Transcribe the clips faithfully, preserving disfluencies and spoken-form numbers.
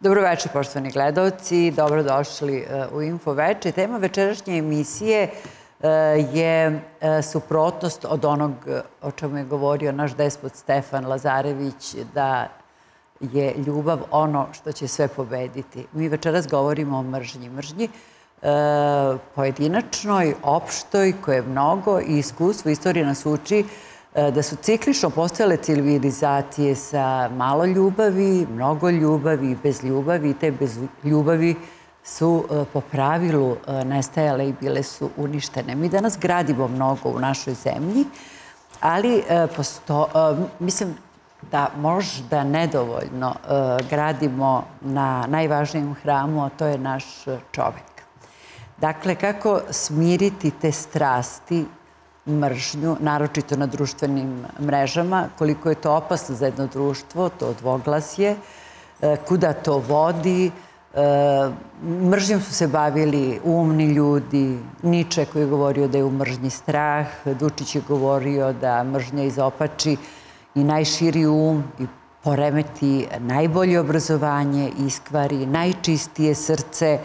Dobroveče, poštovani gledalci. Dobrodošli u Infoveče. Tema večerašnje emisije je suprotnost od onog o čemu je govorio naš despot Stefan Lazarević, da je ljubav ono što će sve pobediti. Mi večeras govorimo o mržnji. Mržnji pojedinačnoj, opštoj, koje je mnogo i iskustvo istorije nas uči da su ciklično postojale civilizacije sa malo ljubavi, mnogo ljubavi i bez ljubavi. I te bez ljubavi su po pravilu nestajale i bile su uništene. Mi danas gradimo mnogo u našoj zemlji, ali mislim da možda nedovoljno gradimo na najvažnijem hramu, a to je naš čovek. Dakle, kako smiriti te strasti, mržnju, naročito na društvenim mrežama, koliko je to opasno za jedno društvo, to dvoglasje, kuda to vodi. Mržnjom su se bavili umni ljudi, Niče koji je govorio da je u mržnji strah, Dučić je govorio da mržnja izopači i najširi um i poremeti najbolje obrazovanje, iskvari najčistije srce,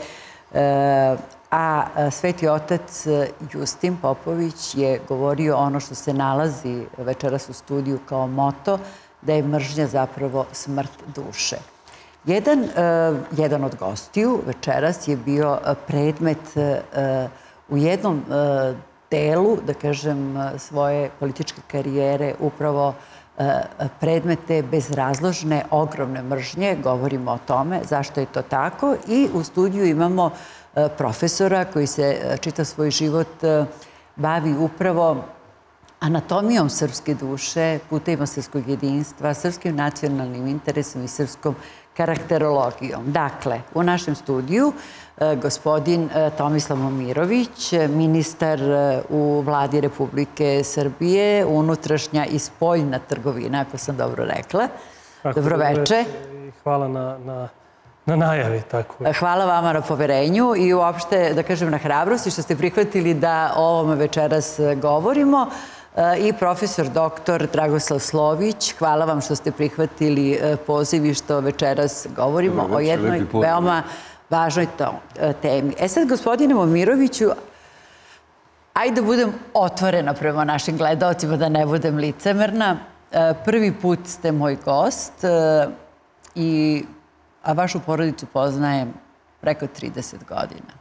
a Sveti otac Justin Popović je govorio ono što se nalazi večeras u studiju kao moto, da je mržnja zapravo smrt duše. Jedan, jedan od gostiju večeras je bio predmet u jednom delu, da kažem, svoje političke karijere, upravo predmete bezrazložne, ogromne mržnje. Govorimo o tome zašto je to tako i u studiju imamo profesora koji se čitav svoj život bavi upravo anatomijom srpske duše, putevima srpskog jedinstva, srpskim nacionalnim interesom i srpskom karakterologijom. Dakle, u našem studiju gospodin Tomislav Momirović, ministar u Vladi Republike Srbije, unutrašnja i spoljna trgovina, ako sam dobro rekla. Dobroveče. Hvala na... Na najavi, tako je. Hvala vama na poverenju i uopšte, da kažem, na hrabrosti što ste prihvatili da o ovome večeras govorimo. I profesor doktor Dragoslav Slović, hvala vam što ste prihvatili poziv i što večeras govorimo o jednoj veoma važnoj temi. E sad, gospodine Momiroviću, ajde da budem otvorena prema našim gledalcima, da ne budem licemerna. Prvi put ste moj gost i a vašu porodicu poznajem preko trideset godina.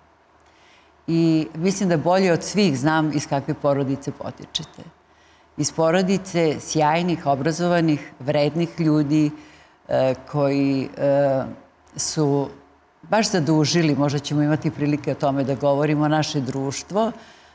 I mislim da bolje od svih znam iz kakve porodice potičete. Iz porodice sjajnih, obrazovanih, vrednih ljudi koji su baš zadužili, možda ćemo imati prilike o tome da govorimo, naše društvo.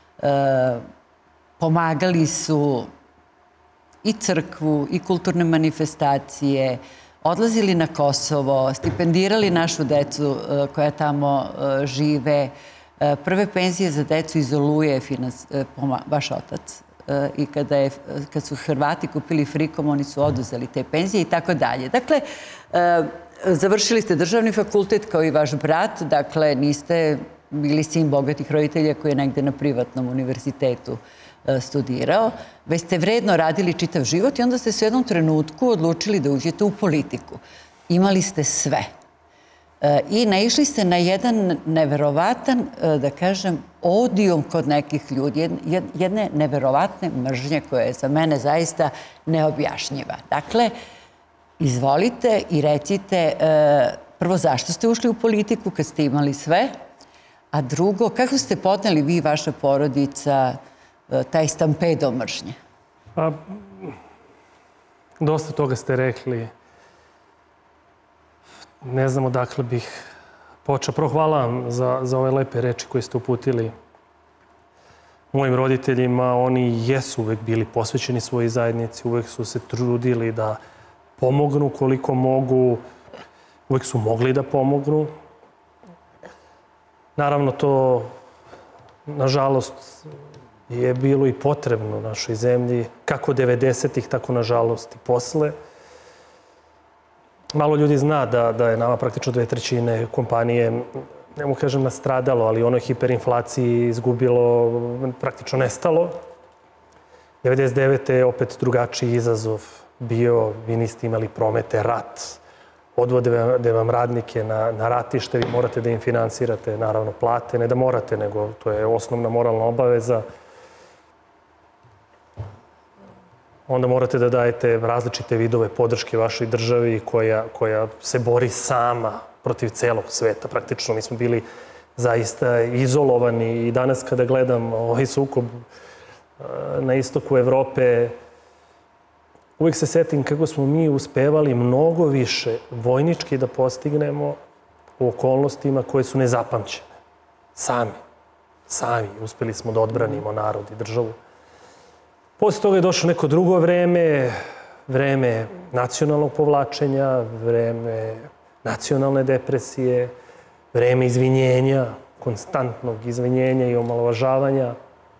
Pomagali su i crkvu, i kulturne manifestacije, odlazili na Kosovo, stipendirali našu decu koja tamo žive. Prve penzije za decu iz Oluje je vaš otac. I kad su Hrvati kupili frikom, oni su oduzeli te penzije i tako dalje. Dakle, završili ste državni fakultet kao i vaš brat. Dakle, niste bili sin bogatih roditelja koji je negde na privatnom univerzitetu studirao, već ste vredno radili čitav život i onda ste se u jednom trenutku odlučili da uđete u politiku. Imali ste sve. I naišli ste na jedan neverovatan, da kažem, odijum kod nekih ljudi, jedne neverovatne mržnje koja je za mene zaista neobjašnjiva. Dakle, izvolite i recite prvo zašto ste ušli u politiku kad ste imali sve, a drugo, kako ste podneli vi i vaša porodica taj stampedo mržnje? Pa, dosta toga ste rekli. Ne znam odakle bih počeo. Prvo, hvala vam za ove lepe reči koje ste uputili mojim roditeljima. Oni jesu uvek bili posvećeni svojoj zajednici, uvek su se trudili da pomognu koliko mogu, uvek su mogli da pomognu. Naravno, to, nažalost, je bilo i potrebno u našoj zemlji, kako devedesetih, tako nažalost i posle. Malo ljudi zna da je nama praktično dve trećine kompanije, ne mogu kažem nastradalo, ali u onoj hiperinflaciji izgubilo, praktično nestalo. devedeset devete je opet drugačiji izazov bio, vi niste imali promete, rat, odvode vam radnike na, na ratište, vi morate da im finansirate, naravno, plate, ne da morate, nego to je osnovna moralna obaveza. Onda morate da dajete različite vidove podrške vašoj državi koja, koja se bori sama protiv celog sveta. Praktično mi smo bili zaista izolovani i danas kada gledam ovaj sukob na istoku Evrope, uvijek se setim kako smo mi uspevali mnogo više vojnički da postignemo u okolnostima koje su nezapamćene. Sami. Sami. Uspeli smo da odbranimo narod i državu. Posle toga je došlo neko drugo vreme, vreme nacionalnog povlačenja, vreme nacionalne depresije, vreme izvinjenja, konstantnog izvinjenja i omalovažavanja.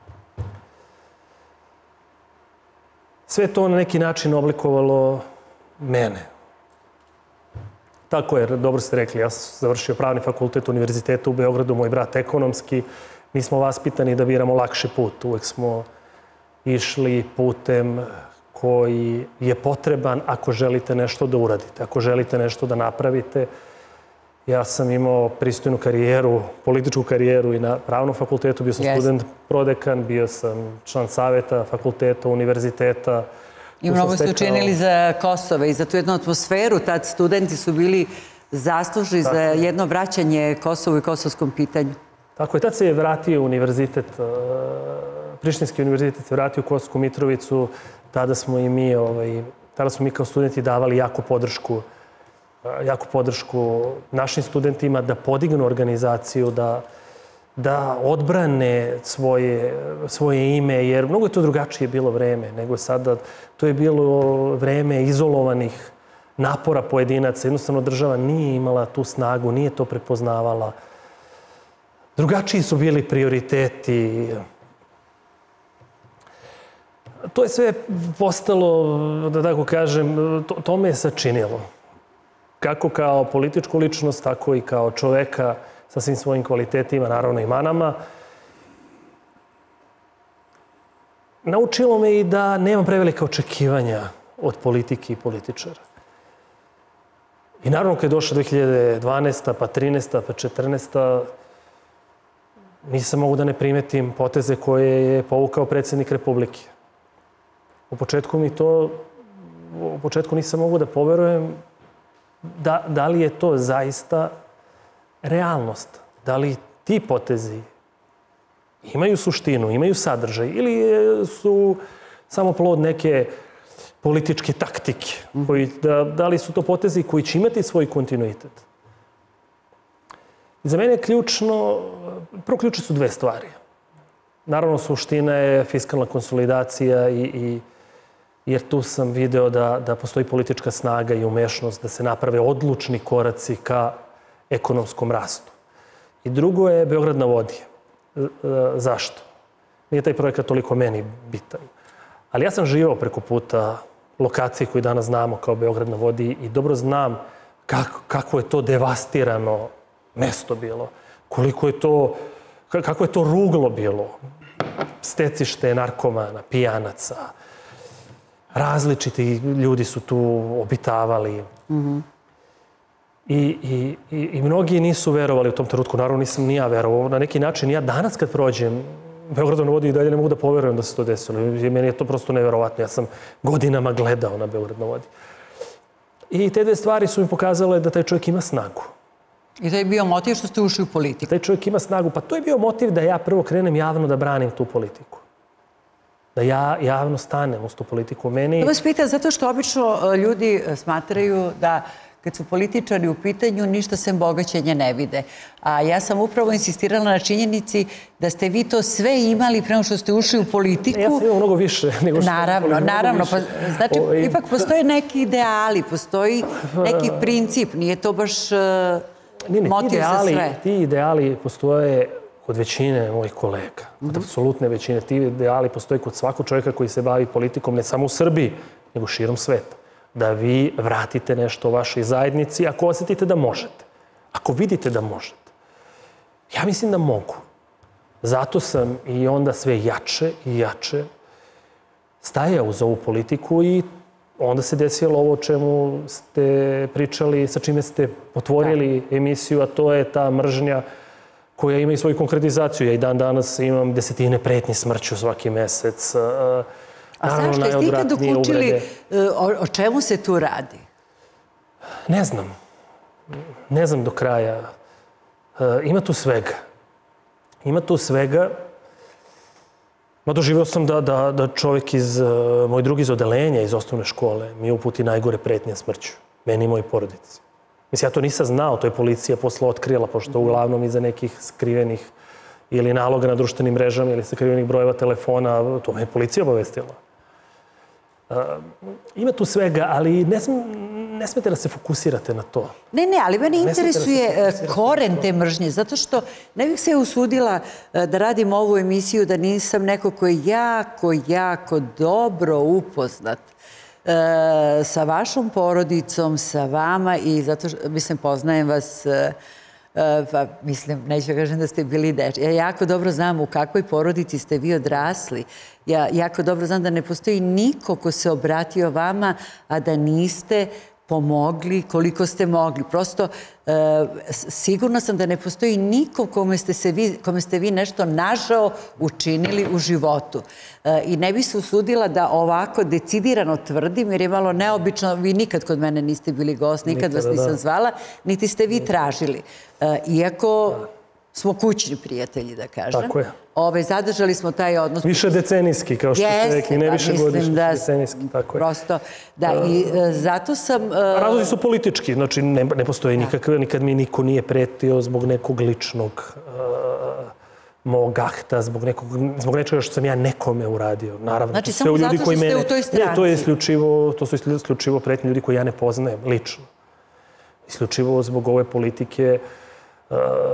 Sve to na neki način oblikovalo mene. Tako je, dobro ste rekli, ja sam završio pravni fakultet Univerziteta u Beogradu, moj brat ekonomski. Mi smo vaspitani da biramo lakši put. Uvek smo išli putem koji je potreban ako želite nešto da uradite, ako želite nešto da napravite. Ja sam imao pristojnu karijeru, političku karijeru i na pravnom fakultetu. Bio sam yes. student prodekan, bio sam član saveta fakulteta, univerziteta. I mnogo ste učinili za Kosovo i za tu jednu atmosferu. Tad studenti su bili zaslužni za jedno vraćanje Kosovu i kosovskom pitanju. Tako je, tad se je vratio univerzitet, Prištinski univerzitet se vratio u Kosovsku Mitrovicu. Tada smo i mi, ovaj, tada smo mi kao studenti davali jako podršku jako podršku našim studentima da podignu organizaciju, da, da odbrane svoje, svoje ime, jer mnogo je to drugačije bilo vreme nego sada. To je bilo vreme izolovanih napora pojedinaca. Jednostavno država nije imala tu snagu, nije to prepoznavala. Drugačiji su bili prioriteti. To je sve postalo, da tako kažem, to, to me je sačinilo. Kako kao političku ličnost, tako i kao čoveka sa svim svojim kvalitetima, naravno i manama. Naučilo me i da nemam prevelika očekivanja od politike i političara. I naravno kad je došla dve hiljade dvanaesta, pa trinaesta, pa četrnaesta, nisam mogu da ne primetim poteze koje je povukao predsjednik Republike. U početku mi to, u početku nisam mogu da poverujem Da, da li je to zaista realnost? Da li ti potezi imaju suštinu, imaju sadržaj ili su samo plod neke političke taktike? Koji, da, da li su to potezi koji će imati svoj kontinuitet? I za mene je ključno, prvo ključe su dve stvari. Naravno, suština je fiskalna konsolidacija i, i jer tu sam video da, da postoji politička snaga i umešnost, da se naprave odlučni koraci ka ekonomskom rastu. I drugo je Beograd na vodi. Zašto? Nije taj projekat toliko meni bitan. Ali ja sam živao preko puta lokacije koju danas znamo kao Beograd na vodi i dobro znam kako, kako je to devastirano mesto bilo. Koliko je to, kako je to ruglo bilo. Stecište narkomana, pijanaca. Različiti ljudi su tu obitavali. Mm-hmm. I, i, i, I mnogi nisu verovali u tom trenutku. Naravno, nisam ni ja verovao. Na neki način, ja danas kad prođem Beogradom na vodi i dalje ne mogu da poverujem da se to desilo. Meni je to prosto neverovatno. Ja sam godinama gledao na Beograd na vodi. I te dve stvari su mi pokazale da taj čovjek ima snagu. I to je bio motiv što ste ušli u politiku? Taj čovjek ima snagu. Pa to je bio motiv da ja prvo krenem javno da branim tu politiku. Da ja javno stanem uz tu politiku. Meni... Da vas pitam, zato što obično ljudi smatraju da kad su političari u pitanju, ništa sem bogaćenja ne vide. A ja sam upravo insistirala na činjenici da ste vi to sve imali prema što ste ušli u politiku. Ja sam imao mnogo više nego što... Naravno, naravno. Pa, znači, o, ipak postoje neki ideali, postoji neki princip. Nije to baš uh, ne, ne, motiv ideali, za sve. Ti ideali postoje kod većine mojih kolega. Kod mm-hmm. apsolutne većine. Ti ideali postoje kod svakog čovjeka koji se bavi politikom, ne samo u Srbiji, nego širom sveta. Da vi vratite nešto u vašoj zajednici ako osjetite da možete. Ako vidite da možete. Ja mislim da mogu. Zato sam i onda sve jače i jače stajao uz ovu politiku i onda se desilo ovo o čemu ste pričali, sa čime ste potvorili emisiju, a to je ta mržnja koja ima i svoju konkretizaciju. Ja i dan danas imam desetine pretnji smrću svaki mesec. A zašto ste ikad dokučili o čemu se tu radi? Ne znam. Ne znam do kraja. Ima tu svega. Ima tu svega. Ma doživio sam da, da, da čovjek iz, moj drugi iz odelenja, iz osnovne škole, mi uputi najgore pretnje smrću. Meni i moj porodici. Mislim, ja to nisam znao, to je policija posle otkrila, pošto uglavnom iza nekih skrivenih ili naloga na društvenim mrežama ili skrivenih brojeva telefona, to me je policija obavestila. Uh, ima tu svega, ali ne, sm, ne smete da se fokusirate na to. Ne, ne, ali mene interesuje koren te mržnje, zato što ne bih se usudila da radim ovu emisiju da nisam neko koji je jako, jako dobro upoznat e, sa vašom porodicom, sa vama i zato što, mislim, poznajem vas, e, pa mislim, neću kažem da ste bili deči. Ja jako dobro znam u kakvoj porodici ste vi odrasli. Ja jako dobro znam da ne postoji niko ko se obratio vama, a da niste pomogli koliko ste mogli. Prosto, e, sigurna sam da ne postoji niko kome ste, se vi, kome ste vi nešto nažao učinili u životu. E, I ne bi se usudila da ovako decidirano tvrdim, jer je malo neobično, vi nikad kod mene niste bili gost, nikad vas nisam zvala, niti ste vi tražili. E, iako smo kućni prijatelji, da kažem. Tako je. Ove, zadržali smo taj odnos. Više decenijski, kao što ste rekli, ne više godišnji, da, decenijski, tako je. Prosto, da, i uh, zato sam... Uh, Razlozi su politički, znači ne, ne postoji nikakve, nikad mi niko nije pretio zbog nekog ličnog uh, mog akta, zbog, nekog, zbog nečega što sam ja nekome uradio. Naravno, znači, samo zato što ste u toj stranci. Ne, to, je isključivo, to su isključivo pretnje ljudi koji ja ne poznajem, lično. Isključivo zbog ove politike. Uh,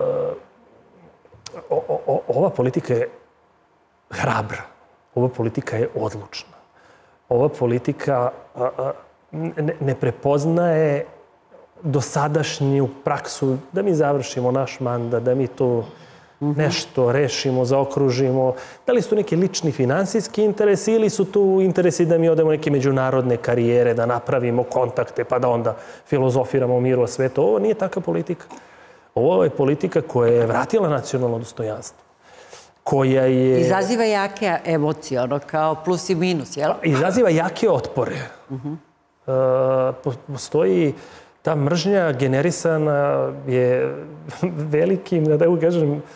O, o, ova politika je hrabra. Ova politika je odlučna. Ova politika a, a, ne, ne prepoznaje dosadašnju praksu da mi završimo naš mandat, da mi to nešto rešimo, zaokružimo. Da li su to neki lični finansijski interesi ili su tu interesi da mi odemo neke međunarodne karijere, da napravimo kontakte pa da onda filozofiramo o miru o svetu. Ovo nije takva politika. Ovo je politika koja je vratila nacionalno dostojanstvo. Koja je... Izaziva jake emocije, ono kao plus i minus, jel? Izaziva jake otpore. Uh-huh. uh, postoji ta mržnja generisana je velikim, da tako kažem, uh,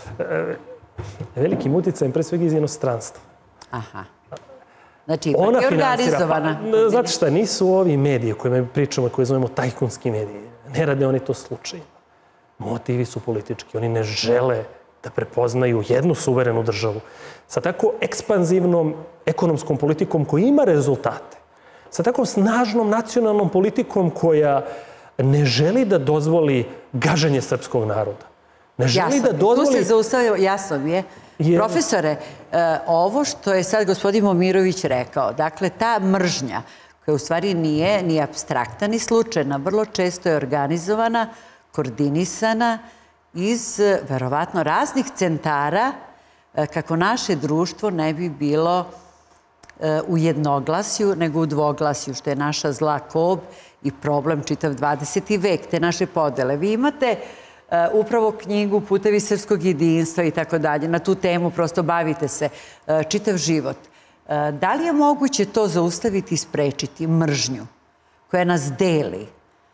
velikim uticajem, pre svega iz inostranstva. Aha. Znači, ipak je organizovana. Pa, znate šta, nisu ovi mediji o kojima pričamo, koje zovemo tajkunski mediji. Ne rade oni to slučajno. Motivi su politički. Oni ne žele da prepoznaju jednu suverenu državu sa tako ekspanzivnom ekonomskom politikom koja ima rezultate. Sa tako snažnom nacionalnom politikom koja ne želi da dozvoli gaženje srpskog naroda. Ne želi da dozvoli... Tu se zaustavio, jasno mi je. je... Profesore, ovo što je sad gospodin Momirović rekao, dakle, ta mržnja koja u stvari nije ni apstraktna ni slučajna, vrlo često je organizovana, koordinisana iz, verovatno, raznih centara kako naše društvo ne bi bilo u jednoglasju, nego u dvoglasju, što je naša zla kob i problem čitav dvadeseti vek, te naše podele. Vi imate upravo knjigu Putevi srpskog jedinstva i tako dalje. Na tu temu prosto bavite se čitav život. Da li je moguće to zaustaviti i sprečiti, mržnju koja nas deli,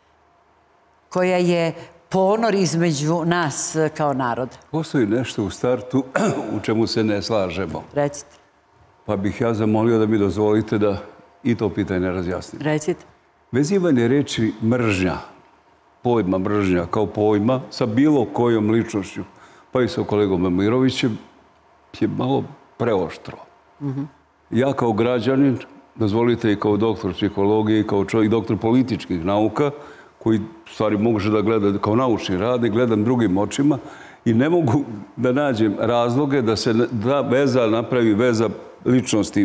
koja je ponor između nas kao naroda? Postoji nešto u startu u čemu se ne slažemo. Recite. Pa bih ja zamolio da mi dozvolite da i to pitanje razjasnim. Recite. Vezivanje reči mržnja, pojma mržnja kao pojma sa bilo kojom ličnošću, pa i sa kolegom Momirovićem, je malo preoštro. Mm-hmm. Ja kao građanin, dozvolite i kao doktor psihologije, kao čovjek, doktor političkih nauka, koji stvari može da gleda kao naučni rad i gledam drugim očima i ne mogu da nađem razloge da se da veza napravi veza ličnosti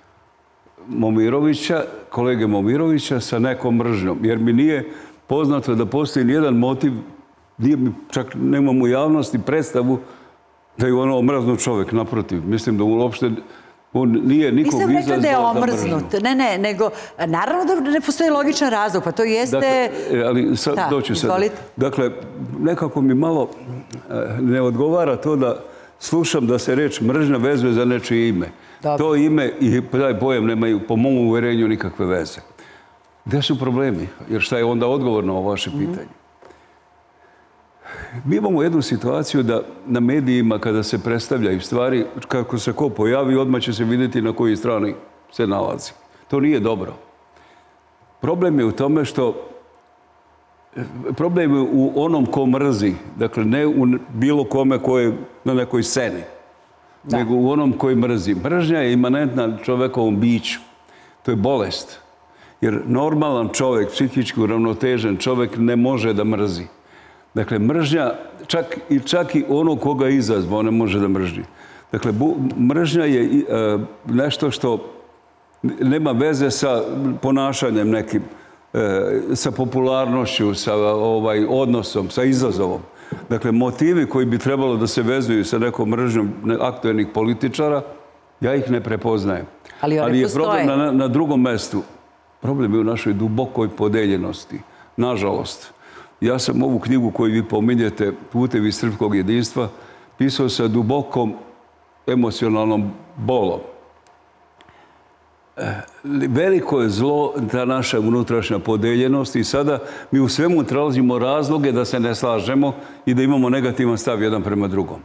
Momirovića, kolege Momirovića sa nekom mržnjom. Jer mi nije poznato da postoji nijedan motiv, nije mi, čak nemam u javnosti predstavu da je ono mrzno čovjek, naprotiv. Mislim da uopšte On nije nikog izazvao da mržnju. Nisam rekla da je omrznut. Ne, ne, nego, naravno da ne postoji logičan razlog, pa to jeste... Dakle, ali sad doću sad. Dakle, nekako mi malo ne odgovara to da slušam da se reč mržnja vezuje za nečije ime. To ime i taj pojam nemaju, po mom uverenju, nikakve veze. Gde su problemi? Jer šta je onda odgovor na ovo vaše pitanje? Mi imamo jednu situaciju da na medijima kada se predstavljaju stvari, kako se ko pojavi, odmah će se vidjeti na kojoj strani se nalazi. To nije dobro. Problem je u tome što problem je u onom ko mrzi, dakle ne u bilo kome ko je na nekoj sceni, nego u onom koji mrzi. Mržnja je imanentna čovekovom biću. To je bolest. Jer normalan čovjek, psihički uravnotežen čovjek ne može da mrzi. Dakle, mržnja, čak i, čak i ono koga je izazvao, ne može da mrži. Dakle, bu, mržnja je e, nešto što nema veze sa ponašanjem nekim, e, sa popularnošću, sa ovaj, odnosom, sa izazovom. Dakle, motivi koji bi trebalo da se vezuju sa nekom mržnjom aktuelnih političara, ja ih ne prepoznajem. Ali, Ali je problem na, na drugom mestu. Problem je u našoj dubokoj podeljenosti. Nažalost, ja sam ovu knjigu koju vi pominjete, Putevi srpskog jedinstva, pisao sa dubokom emocionalnom bolom. Veliko je zlo ta naša unutrašnja podeljenost i sada mi u svemu tražimo razloge da se ne slažemo i da imamo negativan stav jedan prema drugom.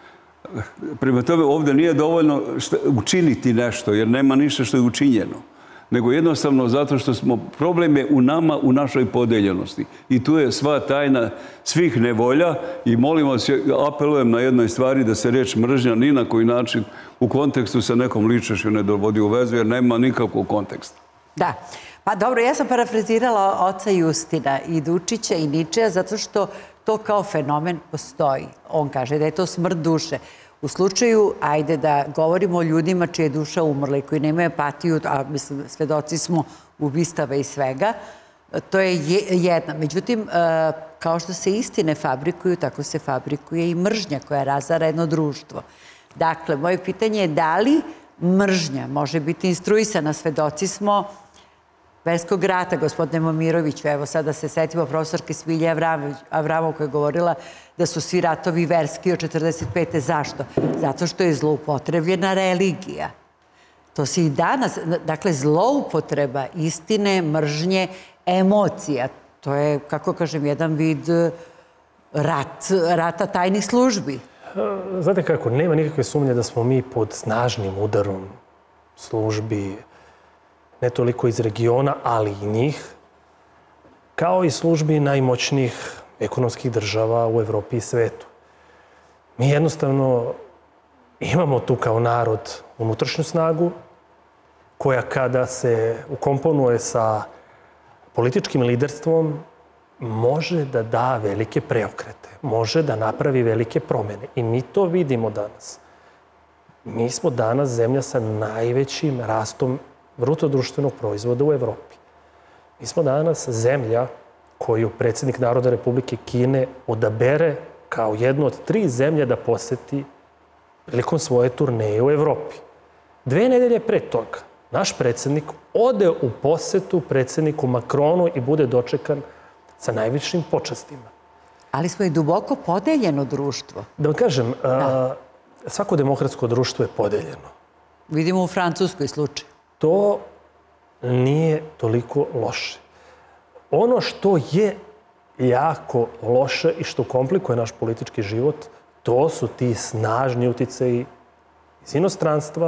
Prema tome, ovdje nije dovoljno učiniti nešto, jer nema ništa što je učinjeno. Nego jednostavno zato što smo, problem je u nama, u našoj podeljenosti. I tu je sva tajna svih nevolja i molim vas, apelujem na jednoj stvari da se reč mržnja ni na koji način u kontekstu sa nekom ličnošću ne dovodi u vezu, jer nema nikakvog konteksta. Da. Pa dobro, ja sam parafrazirala oca Justina i Dučića i Ničeja zato što to kao fenomen postoji. On kaže da je to smrt duše. U slučaju, ajde da govorimo o ljudima čija je duša umrla i koji nemaju empatiju, a mislim, svedoci smo ubistava i svega, to je jedna. Međutim, kao što se istine fabrikuju, tako se fabrikuje i mržnja koja razara jedno društvo. Dakle, moje pitanje je da li mržnja može biti instruisana? Svedoci smo Verskog rata, gospodine Momiroviću. Evo sada se setimo profesorke Smilje Avramov koja je govorila da su svi ratovi verski od četrdeset pete. Zašto? Zato što je zloupotrebljena religija. To se i danas, dakle, zloupotreba istine, mržnje, emocija. To je, kako kažem, jedan vid rat, rata tajnih službi. Znate kako, nema nikakve sumnje da smo mi pod snažnim udarom službi, ne toliko iz regiona, ali i njih, kao i službi najmoćnijih ekonomskih država u Evropi i svetu. Mi jednostavno imamo tu kao narod unutrašnju snagu, koja kada se ukomponuje sa političkim liderstvom, može da da velike preokrete, može da napravi velike promjene. I mi to vidimo danas. Mi smo danas zemlja sa najvećim rastom bruto društvenog proizvoda u Evropi. Mi smo danas zemlja koju predsjednik Narodne Republike Kine odabere kao jednu od tri zemlje da poseti prilikom svoje turneje u Evropi. Dve nedelje pre toga naš predsjednik ode u posetu predsjedniku Macronu i bude dočekan sa najvišim počastima. Ali smo i duboko podeljeno društvo. Da vam kažem, svako demokratsko društvo je podeljeno. Vidimo u Francuskoj slučaju. To nije toliko loše. Ono što je jako loše i što komplikuje naš politički život, to su ti snažni uticaji iz inostranstva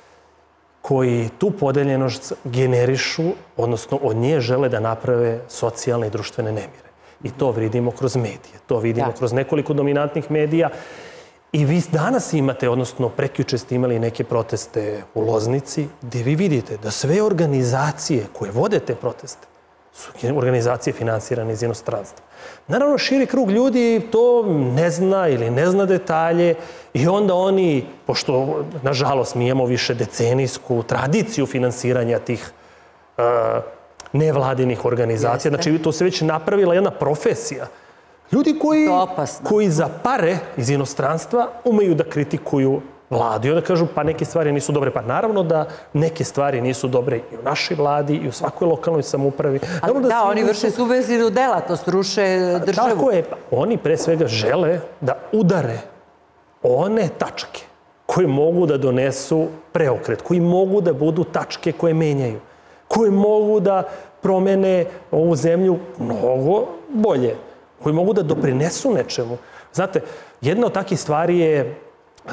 koji tu podeljenost generišu, odnosno od nje žele da naprave socijalne i društvene nemire. I to vidimo kroz medije, to vidimo kroz nekoliko dominantnih medija. I vi danas imate, odnosno prekjuče ste imali neke proteste u Loznici, gdje vi vidite da sve organizacije koje vode te proteste su organizacije finansirane iz inostranstva. Naravno, širi krug ljudi to ne zna ili ne zna detalje i onda oni, pošto, nažalost, mi imamo više decenijsku tradiciju finansiranja tih uh, nevladinih organizacija, znači to se već napravila jedna profesija. Ljudi koji, koji za pare iz inostranstva umeju da kritikuju vladu i onda kažu pa neke stvari nisu dobre. Pa naravno da neke stvari nisu dobre i u našoj vladi i u svakoj lokalnoj samoupravi. Ali da, oni vrše subverzivnu delatnost, ruše državu. Tako je. Oni pre svega žele da udare one tačke koje mogu da donesu preokret, koji mogu da budu tačke koje menjaju, koje mogu da promene ovu zemlju mnogo bolje, koji mogu da doprinesu nečemu. Znate, jedna od takih stvari je uh,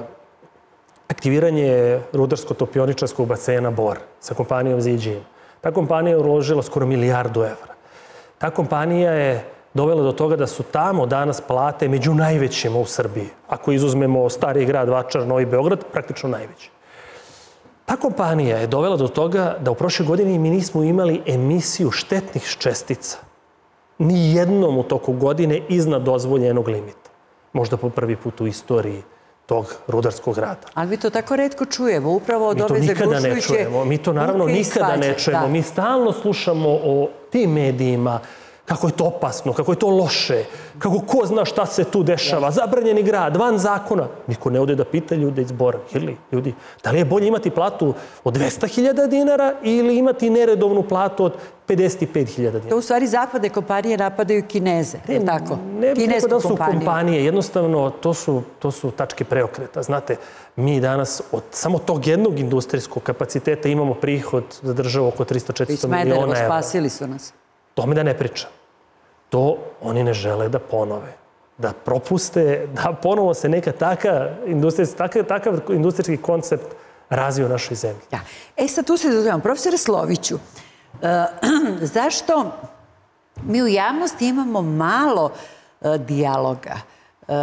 aktiviranje rudarsko-topioničarskog basena Bor sa kompanijom Ziđin. Ta kompanija je uložila skoro milijardu evra. Ta kompanija je dovela do toga da su tamo danas plate među najvećima u Srbiji. Ako izuzmemo Stari grad, Vačar, Novi Beograd, praktično najveći. Ta kompanija je dovela do toga da u prošle godini mi nismo imali emisiju štetnih čestica. Ni jednom u toku godine iznad dozvoljenog limita. Možda po prvi put u istoriji tog rudarskog rada. Ali mi to tako retko čujemo, upravo od ove zaglušujuće... Mi to nikada ne čujemo, mi to naravno nikada ne čujemo. Mi stalno slušamo o tim medijima, kako je to opasno, kako je to loše, kako ko zna šta se tu dešava, zabranjeni grad, van zakona. Niko ne ode da pita ljude iz Bora. Ili, ljudi, da li je bolje imati platu od dvesta hiljada dinara ili imati neredovnu platu od pedeset pet hiljada dinara? To u stvari zapadne kompanije napadaju Kineze, je tako? Ne bih rekao da su kompanije, jednostavno to su, to su tačke preokreta. Znate, mi danas od samo tog jednog industrijskog kapaciteta imamo prihod za državu oko trista do četiristo miliona evra. Spasili su nas. Tome da ne pričam. To oni ne žele da ponove. Da propuste, da ponovo se neka taka industrijski, takav, takav industrijski koncept razvije u našoj zemlji. Ja. E sad tu se dozivamo. Profesore Sloviću, uh, zašto mi u javnosti imamo malo uh, dijaloga, uh,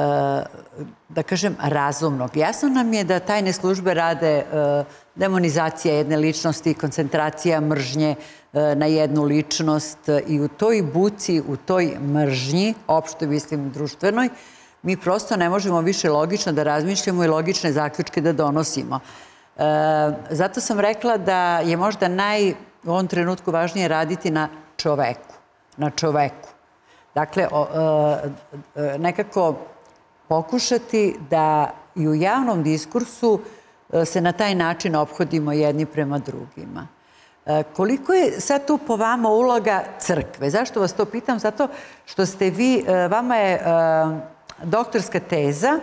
da kažem razumnog? Jasno nam je da tajne službe rade uh, demonizacija jedne ličnosti, koncentracija mržnje na jednu ličnost i u toj buci, u toj mržnji, opšte mislim društvenoj, mi prosto ne možemo više logično da razmišljamo i logične zaključke da donosimo. E, zato sam rekla da je možda naj, u ovom trenutku važnije raditi na čoveku. Na čoveku. Dakle, o, e, nekako pokušati da i u javnom diskursu se na taj način ophodimo jedni prema drugima. Koliko je sad tu po vama uloga crkve? Zašto vas to pitam? Zato što ste vi, vama je doktorska teza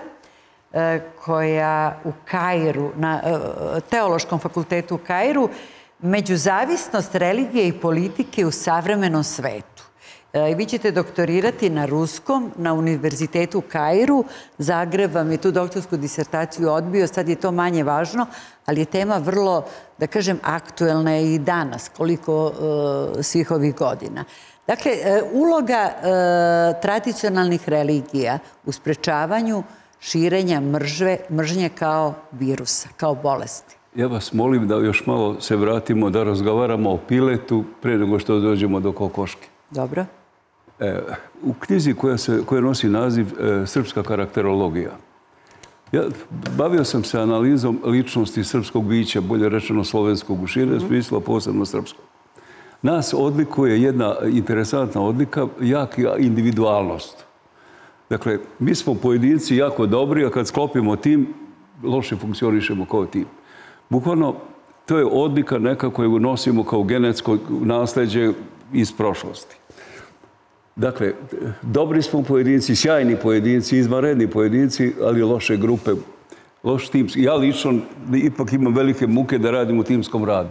koja u Kairu, na Teološkom fakultetu u Kairu, međuzavisnost religije i politike u savremenom svetu. I vi ćete doktorirati na ruskom, na univerzitetu u Kairu. Zagreb vam je tu doktorsku disertaciju odbio, sad je to manje važno, ali je tema vrlo, da kažem, aktuelna i danas, koliko uh, svih ovih godina. Dakle, uh, uloga uh, tradicionalnih religija u sprečavanju širenja mržve, mržnje kao virusa, kao bolesti. Ja vas molim da još malo se vratimo, da razgovaramo o Piletu prije nego što dođemo do kokoške. Dobro. E, u knjizi koja, se, koja nosi naziv e, Srpska karakterologija, ja bavio sam se analizom ličnosti srpskog bića, bolje rečeno slovenskog u širem smislu, a posebno srpskog. Nas odlikuje jedna interesantna odlika, jaka individualnost. Dakle, mi smo pojedinci jako dobri, a kad sklopimo tim, loše funkcionišemo kao tim. Bukvalno, to je odlika neka koju nosimo kao genetsko nasleđe iz prošlosti. Dakle, dobri smo pojedinci, sjajni pojedinci, izvanredni pojedinci, ali loše grupe, loš timski. Ja lično ipak imam velike muke da radim u timskom radu.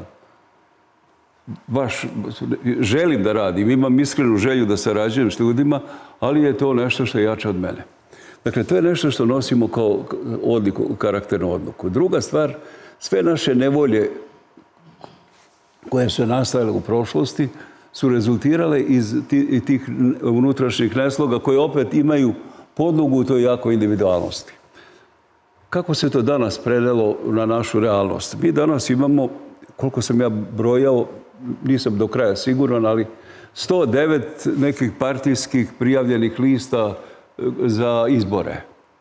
Baš želim da radim, imam iskrenu želju da sarađujem s ljudima, ali je to nešto što je jače od mene. Dakle, to je nešto što nosimo kao odliku, karakternu odluku. Druga stvar, sve naše nevolje koje su nastajale u prošlosti su rezultirale iz tih unutrašnjih nesloga koje opet imaju podlogu u toj jakoj individualnosti. Kako se to danas predalo na našu realnost? Mi danas imamo, koliko sam ja brojao, nisam do kraja siguran, ali sto devet nekih partijskih prijavljenih lista za izbore.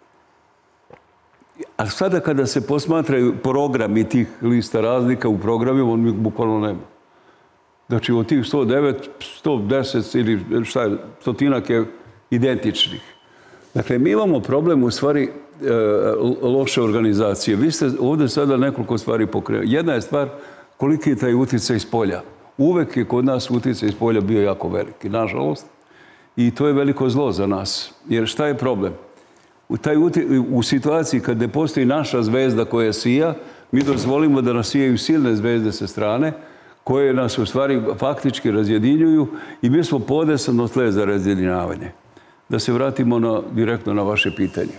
A sada kada se posmatraju programi tih lista razlika u programima, on mi bukvalno nema. Znači, od tih sto devet, sto deset ili šta je, stotinak je identičnih. Dakle, mi imamo problem u stvari loše organizacije. Vi ste ovdje sada nekoliko stvari pokrenuli. Jedna je stvar koliki je taj utjecaj iz polja. Uvek je kod nas utjecaj iz polja bio jako veliki, nažalost. I to je veliko zlo za nas. Jer šta je problem? U, taj u situaciji kad ne postoji naša zvezda koja sija, mi dozvolimo da nas sijaju silne zvezde sa strane, koje nas u stvari faktički razjedinjuju i mi smo podesno tle za razjedinjavanje. Da se vratimo na, direktno na vaše pitanje.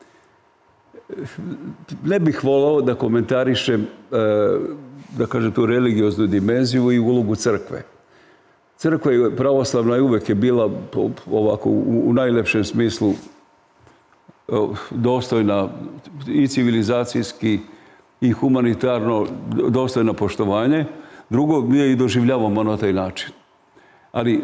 Ne bih volao da komentarišem, da kažem, tu religioznu dimenziju i ulogu crkve. Crkva je pravoslavna i uvek je bila ovako u najlepšem smislu dostojna i civilizacijski i humanitarno dostojna poštovanje. Drugo, mi je i doživljavamo na taj način. Ali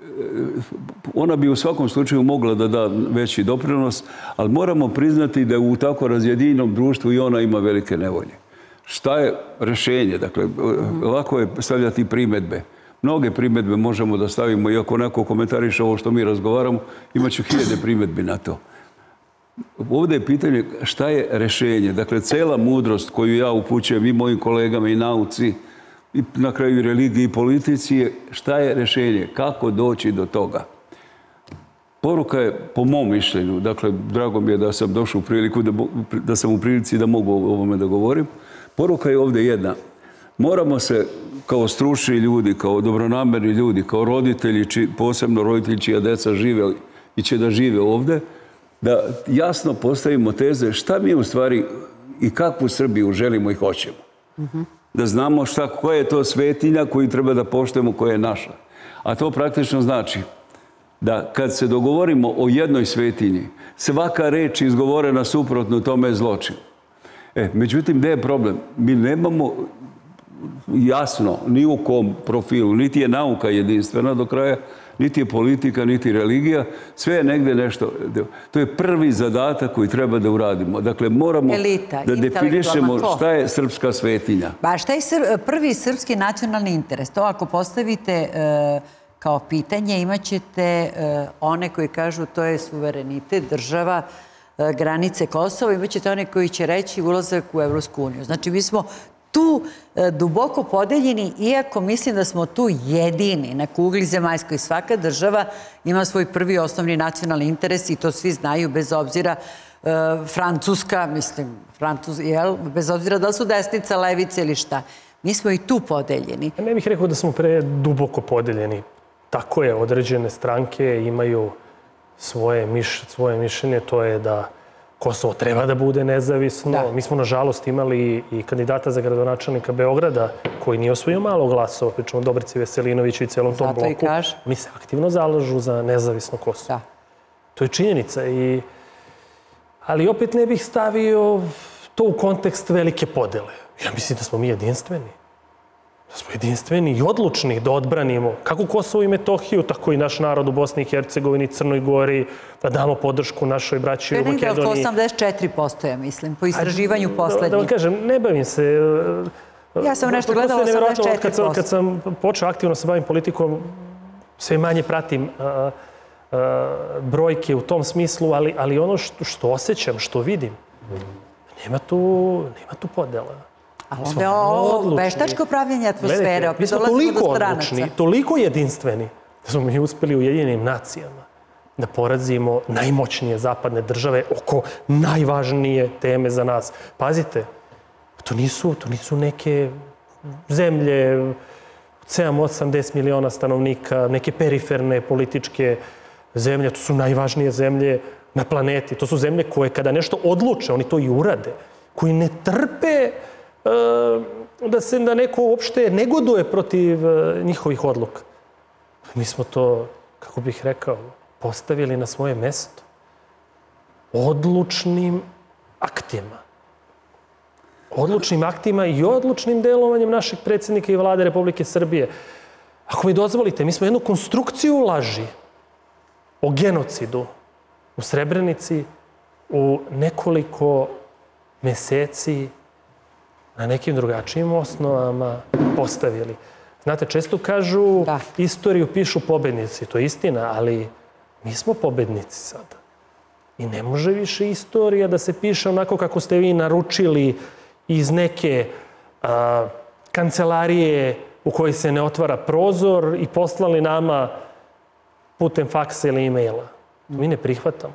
ona bi u svakom slučaju mogla da da veći doprinos, ali moramo priznati da u tako razjedinjenom društvu i ona ima velike nevolje. Šta je rešenje? Dakle, lako je stavljati primedbe. Mnoge primedbe možemo da stavimo i ako neko komentariše ovo što mi razgovaramo, imaću hiljade primedbi na to. Ovdje je pitanje šta je rešenje. Dakle, cela mudrost koju ja upućujem i mojim kolegama i nauci, i na kraju i religiji i politici je šta je rešenje, kako doći do toga. Poruka je, po mom mišljenju, dakle, drago mi je da sam došao u priliku, da, da sam u prilici da mogu o ovome da govorim, poruka je ovdje jedna. Moramo se kao stručni ljudi, kao dobronamerni ljudi, kao roditelji, či, posebno roditelji čija deca žive i će da žive ovdje, da jasno postavimo teze šta mi u stvari i kakvu Srbiju želimo i hoćemo. Mm-hmm. Da znamo šta, koja je to svetinja koju treba da poštujemo, koja je naša. A to praktično znači da kad se dogovorimo o jednoj svetinji, svaka reč izgovorena suprotno tome je zločin. E, međutim, gdje je problem? Mi nemamo jasno ni u kom profilu, niti je nauka jedinstvena do kraja, niti je politika, niti religija, sve je negdje nešto. To je prvi zadatak koji treba da uradimo. Dakle, moramo Elita, da definišemo šta je srpska svetinja. Ba, šta je sr prvi srpski nacionalni interes? To ako postavite e, kao pitanje, imaćete e, one koji kažu to je suverenitet, država, e, granice Kosova, imaćete one koji će reći ulazak u Evropsku uniju. Znači, mi smo tu e, duboko podeljeni, iako mislim da smo tu jedini na kugli zemaljskoj. Svaka država ima svoj prvi osnovni nacionalni interes i to svi znaju, bez obzira e, Francuska, mislim, Francuz, jel? Bez obzira da li su desnica, levica ili šta. Mi smo i tu podeljeni. Ne bih rekao da smo pre duboko podeljeni. Tako je, određene stranke imaju svoje, miš, svoje mišljenje, to je da Kosovo treba da bude nezavisno. Da. Mi smo, nažalost, imali i kandidata za gradonačelnika Beograda, koji nije osvojio malo glasova, pričamo o Dobrici Veselinoviću i celom tom bloku. Oni se aktivno zalažu za nezavisno Kosovo. Da. To je činjenica. I... Ali opet ne bih stavio to u kontekst velike podele. Ja mislim da smo mi jedinstveni. Da smo jedinstveni i odlučni da odbranimo kako Kosovo i Metohiju, tako i naš narod u Bosni i Hercegovini, Crnoj Gori, da damo podršku našoj braći u Makedoniji. To je negdje oko osamdeset četiri posto, ja mislim, po istraživanju poslednjih. Da vam kažem, ne bavim se... Ja sam nešto gledala osamdeset četiri posto. Kad sam počeo aktivno se bavim politikom, sve manje pratim a, a, brojke u tom smislu, ali, ali ono što, što osjećam, što vidim, nema tu, nema tu podela. Ali onda je ovo veštačko pravljenje atmosfere. Gledajte, mi smo toliko odlučni, toliko jedinstveni da smo mi uspeli u Ujedinjenim nacijama da porazimo najmoćnije zapadne države oko najvažnije teme za nas. Pazite, to nisu, to nisu neke zemlje sedam, osam, deset miliona stanovnika, neke periferne političke zemlje. To su najvažnije zemlje na planeti. To su zemlje koje kada nešto odluče, oni to i urade. Koji ne trpe da se da neko uopšte negoduje protiv njihovih odluka. Mi smo to, kako bih rekao, postavili na svoje mesto. Odlučnim aktima. Odlučnim aktima i odlučnim delovanjem našeg predsjednika i vlade Republike Srbije. Ako mi dozvolite, mi smo jednu konstrukciju laži o genocidu u Srebrenici u nekoliko meseci na nekim drugačijim osnovama postavili. Znate, često kažu da. Istoriju pišu pobednici. To je istina, ali mi smo pobednici sada. I ne može više istorija da se piše onako kako ste vi naručili iz neke a, kancelarije u kojoj se ne otvara prozor i poslali nama putem faksa ili e-maila. To mi ne prihvatamo.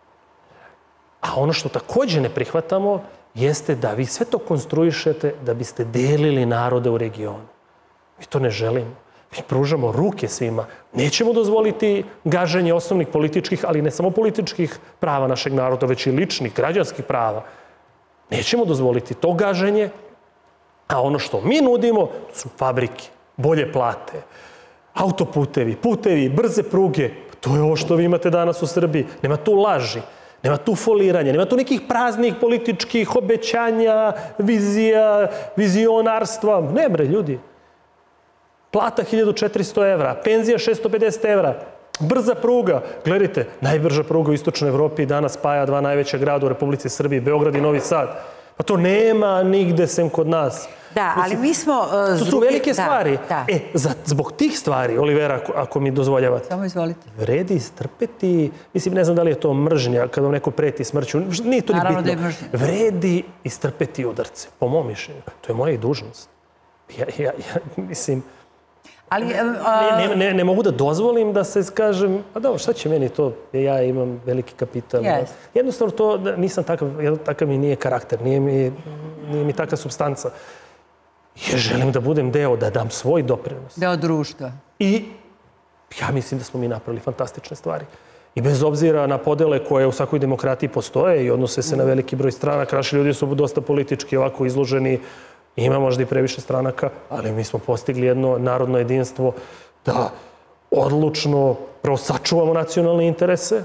A ono što također ne prihvatamo jeste da vi sve to konstruišete da biste delili narode u regionu. Mi to ne želimo. Mi pružamo ruke svima. Nećemo dozvoliti gaženje osnovnih političkih, ali ne samo političkih prava našeg naroda, već i ličnih, građanskih prava. Nećemo dozvoliti to gaženje, a ono što mi nudimo su fabrike, bolje plate, autoputevi, putevi, brze pruge. To je ovo što vi imate danas u Srbiji. Nema tu laži, nema tu foliranja, nema tu nekih praznih političkih obećanja, vizija, vizionarstva. Ne bre, ljudi. Plata hiljadu četiristo evra, penzija šesto pedeset evra, brza pruga. Gledajte, najbrža pruga u istočnoj Evropi danas spaja dva najveća grada u Republici Srbiji, Beograd i Novi Sad. Pa to nema nigde sem kod nas. Da, ali mi smo... Uh, to su velike stvari. E, zbog tih stvari, Olivera, ako mi dozvoljavate. Samo izvolite. Vredi istrpeti, mislim, ne znam da li je to mržnja, kada vam neko preti smrću. Nije to ni bitno. Naravno da je mržnja. Vredi istrpeti udarce, po mom mišljenju. To je moja i dužnost. Ja, ja, ja mislim... Ali, ne, ne, ne mogu da dozvolim da se kažem, pa dobro, šta će meni to, ja imam veliki kapital. Yes. Jednostavno to, nisam takav, takav mi nije karakter, nije mi, nije mi takva substanca. Ja želim da budem deo, da dam svoj doprinos. Deo društva. I ja mislim da smo mi napravili fantastične stvari. I bez obzira na podele koje u svakoj demokratiji postoje i odnose se na veliki broj stranaka, naši ljudi su dosta politički ovako izloženi. Ima možda i previše stranaka, ali mi smo postigli jedno narodno jedinstvo da odlučno prvo sačuvamo nacionalne interese,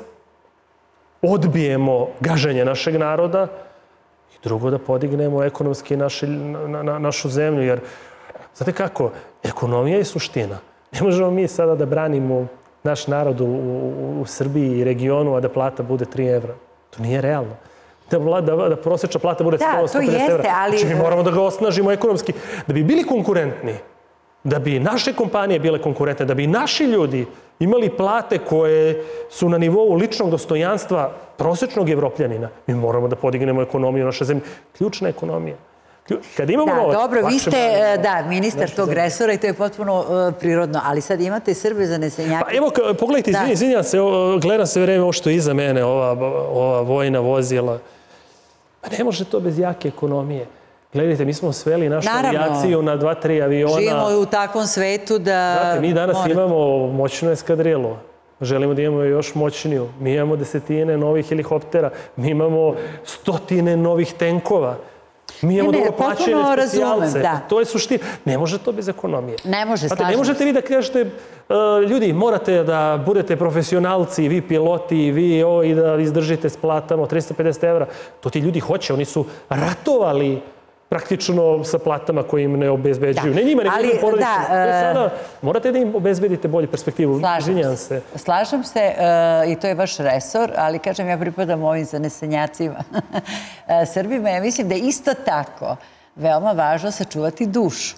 odbijemo gaženje našeg naroda i drugo da podignemo ekonomski naši, na, na, našu zemlju. Jer, znate kako, ekonomija je suština. Ne možemo mi sada da branimo naš narod u, u, u Srbiji i regionu, a da plata bude tri evra. To nije realno. Da, da, da prosječna plata bude sto do sto pedeset evra. Ali... Znači, mi moramo da ga osnažimo ekonomski. Da bi bili konkurentni, da bi naše kompanije bile konkurentne, da bi naši ljudi imali plate koje su na nivou ličnog dostojanstva prosječnog evropljanina, mi moramo da podignemo ekonomiju naše zemlje. Ključna ekonomija. Kad imamo da, novac... Dobro, vi ste, da, ministar tog resora i to je potpuno uh, prirodno, ali sad imate Srbe zanesenjake. Pa evo, pogledajte, izvinjam, izvinjam se, gledam se vreme ovo što je iza mene, ova, ova vojna vozila. Pa ne može to bez jake ekonomije. Gledajte, mi smo sveli našu avijaciju na dva, tri aviona. Živimo u takvom svetu da... Znate, mi danas imamo moćnu eskadrilu. Želimo da imamo još moćniju. Mi imamo desetine novih helikoptera. Mi imamo stotine novih tenkova. Mi imamo dobro plaćene specijalce. To je suština. Ne može to bez ekonomije. Ne može, slažem se. Ne možete vi da kažete, ljudi, morate da budete profesionalci, vi piloti, vi o, i da izdržite s platama od tristo pedeset evra. To ti ljudi hoće. Oni su ratovali praktično sa platama koje im ne obezbeđuju. Ne njima, nego njim porodičima. Sada morate da im obezbedite bolju perspektivu. Izvinjam se. Slažem se i to je vaš resor, ali kažem, ja pripadam ovim zanesenjacima Srbima. Ja mislim da je isto tako veoma važno sačuvati dušu.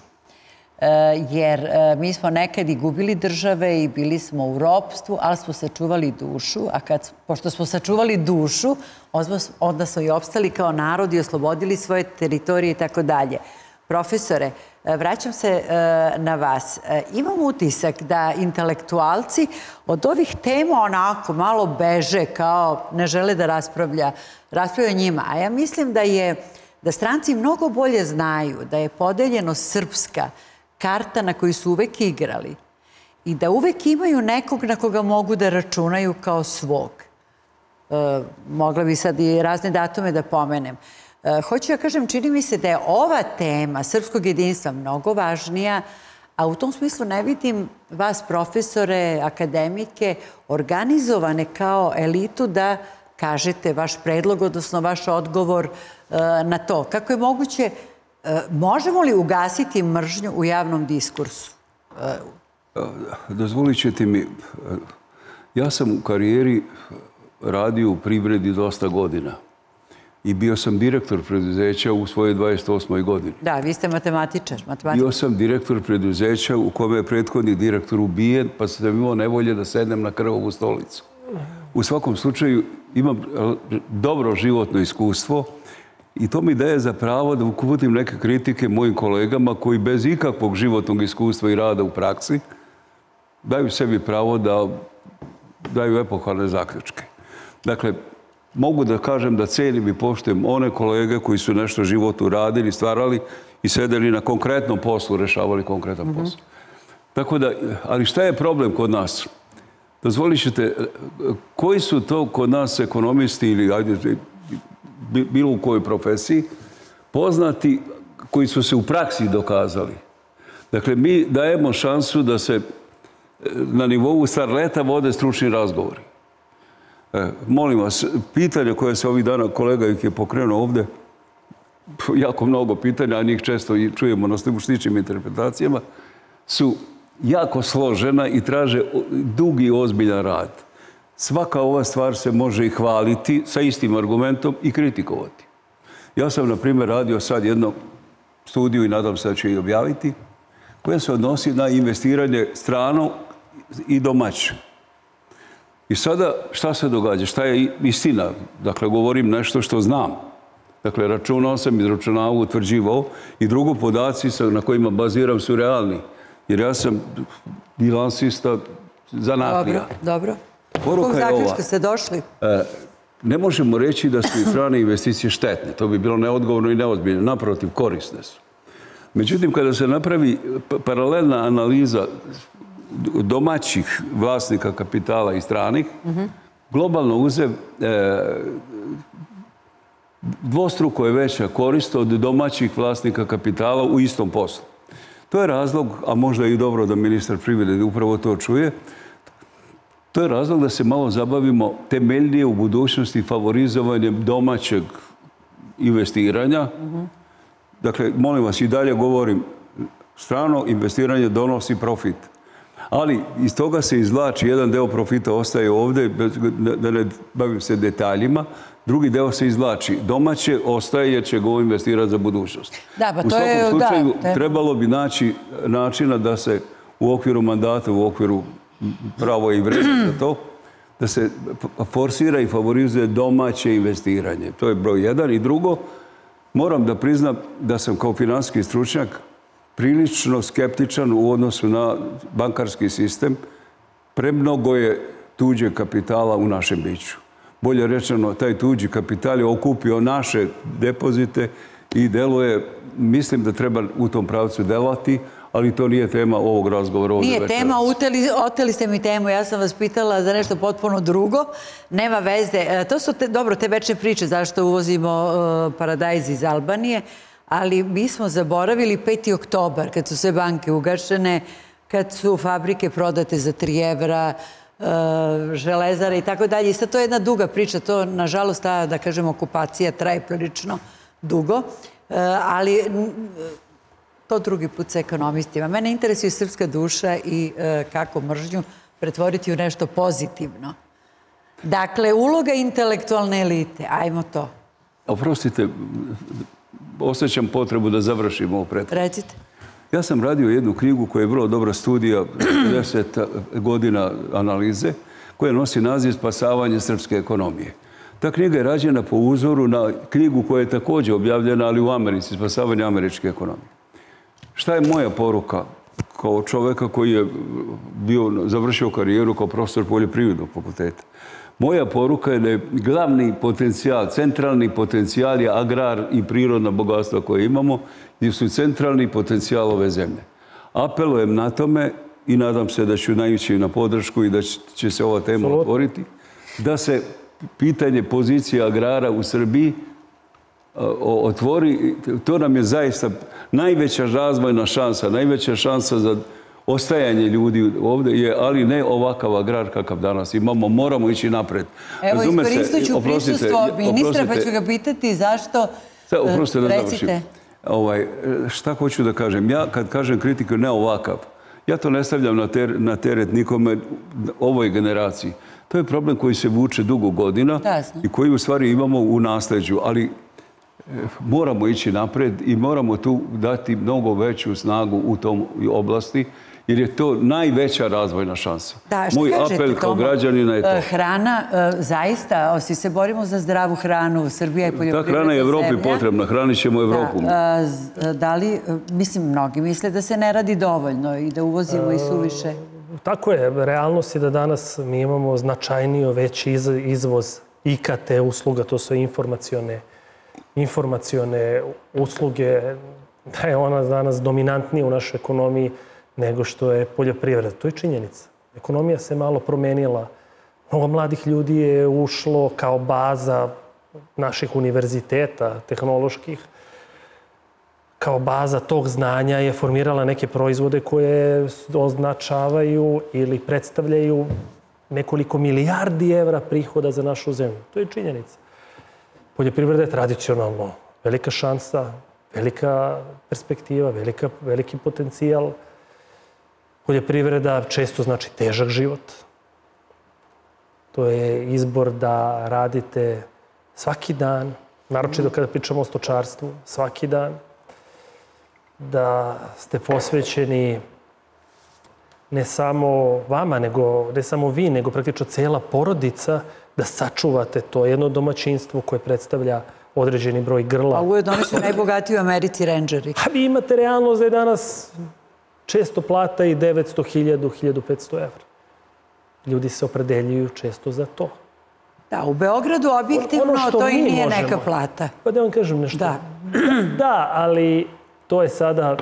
Jer mi smo nekad i gubili države i bili smo u ropstvu, ali smo sačuvali dušu, a kad, pošto smo sačuvali dušu, onda smo i opstali kao narod i oslobodili svoje teritorije i tako dalje. Profesore, vraćam se na vas. Imam utisak da intelektualci od ovih tema onako malo beže, kao ne žele da raspravlja, raspravlja o njima. A ja mislim da je, da stranci mnogo bolje znaju da je podeljeno srpska karta na koju su uvek igrali i da uvek imaju nekog na koga mogu da računaju kao svog. E, mogla bi sad i razne datume da pomenem. E, hoću ja kažem, čini mi se da je ova tema srpskog jedinstva mnogo važnija, a u tom smislu ne vidim vas, profesore, akademike, organizovane kao elitu da kažete vaš predlog, odnosno vaš odgovor e, na to. Kako je moguće, možemo li ugasiti mržnju u javnom diskursu? Dozvolit ćete mi, ja sam u karijeri radio u privredi dosta godina i bio sam direktor preduzeća u svojoj dvadeset osmoj godini. Da, vi ste matematičar. Bio sam direktor preduzeća u kome je prethodni direktor ubijen, pa sam imao nevolje da sednem na krvovu stolicu. u svakom slučaju imam dobro životno iskustvo i to mi daje za pravo da uputim neke kritike mojim kolegama koji bez ikakvog životnog iskustva i rada u praksi daju sebi pravo da daju epohalne zaključke. Dakle, mogu da kažem da cenim i poštujem one kolege koji su nešto u životu radili, stvarali i sedeli na konkretnom poslu, rešavali konkretan posao. Tako da, ali šta je problem kod nas? Dozvolit ćete, koji su to kod nas ekonomisti ili ajde, bilo u kojoj profesiji, poznati koji su se u praksi dokazali? Dakle, mi dajemo šansu da se na nivou starleta vode stručni razgovori. E, molim vas, pitanja koje se ovih dana, kolega ih je pokrenuo ovde, jako mnogo pitanja, a njih često i čujemo na sličnim interpretacijama, su jako složena i traže dugi i ozbiljan rad. Svaka ova stvar se može i hvaliti sa istim argumentom i kritikovati. Ja sam, na primjer, radio sad jednu studiju i nadam se da ću i objaviti, koja se odnosi na investiranje strano i domaće. I sada šta se događa? Šta je istina? Dakle, govorim nešto što znam. Dakle, računao sam, izračunavao, utvrđivao i drugo, podaci na kojima baziram su realni. Jer ja sam bilansista zanatlija. Dobro, dobro. Poruka je ova. Zaključka ste došli? Ne možemo reći da su i strane investicije štetne. To bi bilo neodgovorno i neozbiljno. Naprotiv, korisne su. Međutim, kada se napravi paralelna analiza domaćih vlasnika kapitala i stranih, globalno uzev dvostruko je veća korist od domaćih vlasnika kapitala u istom poslu. To je razlog, a možda i dobro da ministar privrede upravo to čuje, to je razlog da se malo zabavimo temeljnije u budućnosti favorizovanjem domaćeg investiranja. Dakle, molim vas, i dalje govorim, strano investiranje donosi profit. Ali iz toga se izvlači, jedan deo profita ostaje ovdje, da ne bavim se detaljima, drugi deo se izvlači. Domaće ostaje jer će go investirati za budućnost. U svakom slučaju trebalo bi naći načina da se u okviru mandata, u okviru pravo i vreme za to, da se forsira i favorizuje domaće investiranje. To je broj jedan. I drugo, moram da priznam da sam kao finansijski stručnjak prilično skeptičan u odnosu na bankarski sistem. Premnogo je tuđe kapitala u našem biću. Bolje rečeno, taj tuđi kapital je okupio naše depozite i deluje, mislim da treba u tom pravcu delati, ali to nije tema ovog razgovora. Nije tema, oteli ste mi temu, ja sam vas pitala za nešto potpuno drugo, nema veze. To su, dobro, te večne priče zašto uvozimo paradajz iz Albanije, ali mi smo zaboravili peti oktobar, kad su sve banke ugašene, kad su fabrike prodate za tri evra, železare i tako dalje. I sad to je jedna duga priča, to nažalost ta, da kažem, okupacija traje prilično dugo, ali to drugi put sa ekonomistima. Mene interesuje srpska duša i kako mržnju pretvoriti u nešto pozitivno. Dakle, uloga intelektualne elite, ajmo to. Oprostite, osjećam potrebu da završimo ovu pretvorbu. Recite. Ja sam radio jednu knjigu koja je vrlo dobra studija, deset godina analize, koja nosi naziv Spasavanje srpske ekonomije. Ta knjiga je rađena po uzoru na knjigu koja je također objavljena, ali u Americi, Spasavanje američke ekonomije. Šta je moja poruka kao čoveka koji je bio, završio karijeru kao profesor poljoprivrednog fakulteta? Moja poruka je da je glavni potencijal, centralni potencijal je agrar i prirodna bogatstva koje imamo, gdje su centralni potencijal ove zemlje. Apelujem na tome i nadam se da ću naići na podršku i da će se ova tema otvoriti, da se pitanje pozicije agrara u Srbiji otvori. To nam je zaista najveća razvojna šansa, najveća šansa za ostajanje ljudi ovdje, ali ne ovakav agrar kakav danas imamo. Moramo ići napred. Evo, iskoristit ću prisustvo ministra, pa ću ga pitati zašto. Oprostite da završim. Šta hoću da kažem? Ja kad kažem kritiku ne ovakav, ja to ne stavljam na teret nikome, ovoj generaciji. To je problem koji se vuče dugo godina i koji u stvari imamo u nasleđu, ali moramo ići napred i moramo tu dati mnogo veću snagu u tom oblasti, jer je to najveća razvojna šansa. Da, što Moj kažete, apel kao Tomo? građanina je to. Hrana, zaista, svi se borimo za zdravu hranu, Srbija je poljoprivredna zemlja. Ta hrana je Evropi potrebna, hranit ćemo Evropu. Da li, mislim, mnogi misle da se ne radi dovoljno i da uvozimo i suviše? Tako je. Realnost je da danas mi imamo značajniji veći izvoz I K T usluga, to su informacione, informacione usluge, da je ona danas dominantnija u našoj ekonomiji nego što je poljoprivreda. To je činjenica. Ekonomija se malo promenila. Mnogo mladih ljudi je ušlo kao baza naših univerziteta tehnoloških. Kao baza tog znanja je formirala neke proizvode koje označavaju ili predstavljaju nekoliko milijardi evra prihoda za našu zemlju. To je činjenica. Poljoprivreda je tradicionalno velika šansa, velika perspektiva, velika, veliki potencijal. Poljoprivreda često znači težak život. To je izbor da radite svaki dan, naročito kada pričamo o stočarstvu, svaki dan, da ste posvećeni ne samo vama, nego, ne samo vi, nego praktično cela porodica, da sačuvate to jedno domaćinstvo koje predstavlja određeni broj grla. A ujedno oni su najbogatiji u Americi rendžeri. A vi imate realnost da je danas često plata i devetsto hiljada do hiljadu petsto evra. Ljudi se opredeljuju često za to. Da, u Beogradu objektivno to i nije neka plata. Pa da vam kažem nešto. Da. Da, ali to je sada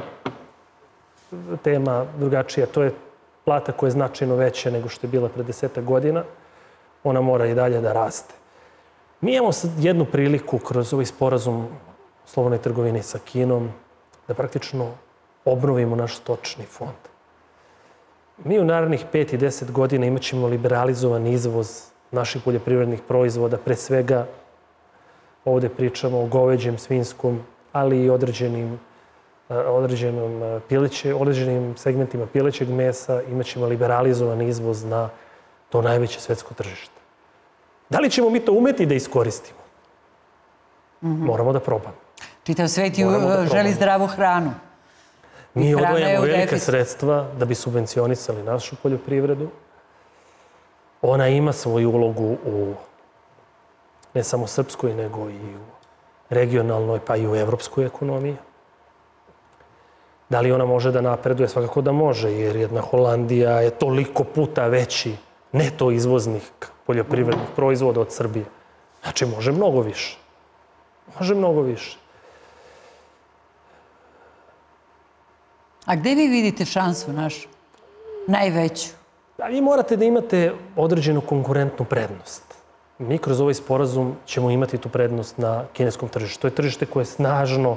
tema drugačija. To je plata koja je značajno veća nego što je bila pre desetak godina. Ona mora i dalje da raste. Mi imamo sad jednu priliku kroz ovaj sporazum o slobodnoj trgovini sa Kinom da praktično obnovimo naš stočni fond. Mi u narednih pet i deset godina imat ćemo liberalizovan izvoz naših poljoprivrednih proizvoda. Pre svega ovde pričamo o goveđem, svinskom, ali i određenim, određenom pileće, određenim segmentima pilećeg mesa. Imat ćemo liberalizovan izvoz na to najveće svetsko tržište. Da li ćemo mi to umeti da iskoristimo? Moramo da probamo. Čitav svet želi zdravu hranu. Mi odvajamo velike sredstva da bi subvencionisali našu poljoprivredu. Ona ima svoju ulogu u ne samo srpskoj, nego i u regionalnoj, pa i u evropskoj ekonomiji. Da li ona može da napreduje? Svakako da može, jer jedna Holandija je toliko puta veći neto izvoznih poljoprivrednih proizvoda od Srbije. Znači, može mnogo više. Može mnogo više. A gde vi vidite šansu našu? Najveću? Vi morate da imate određenu konkurentnu prednost. Mi kroz ovaj sporazum ćemo imati tu prednost na kineskom tržištu. To je tržište koje snažno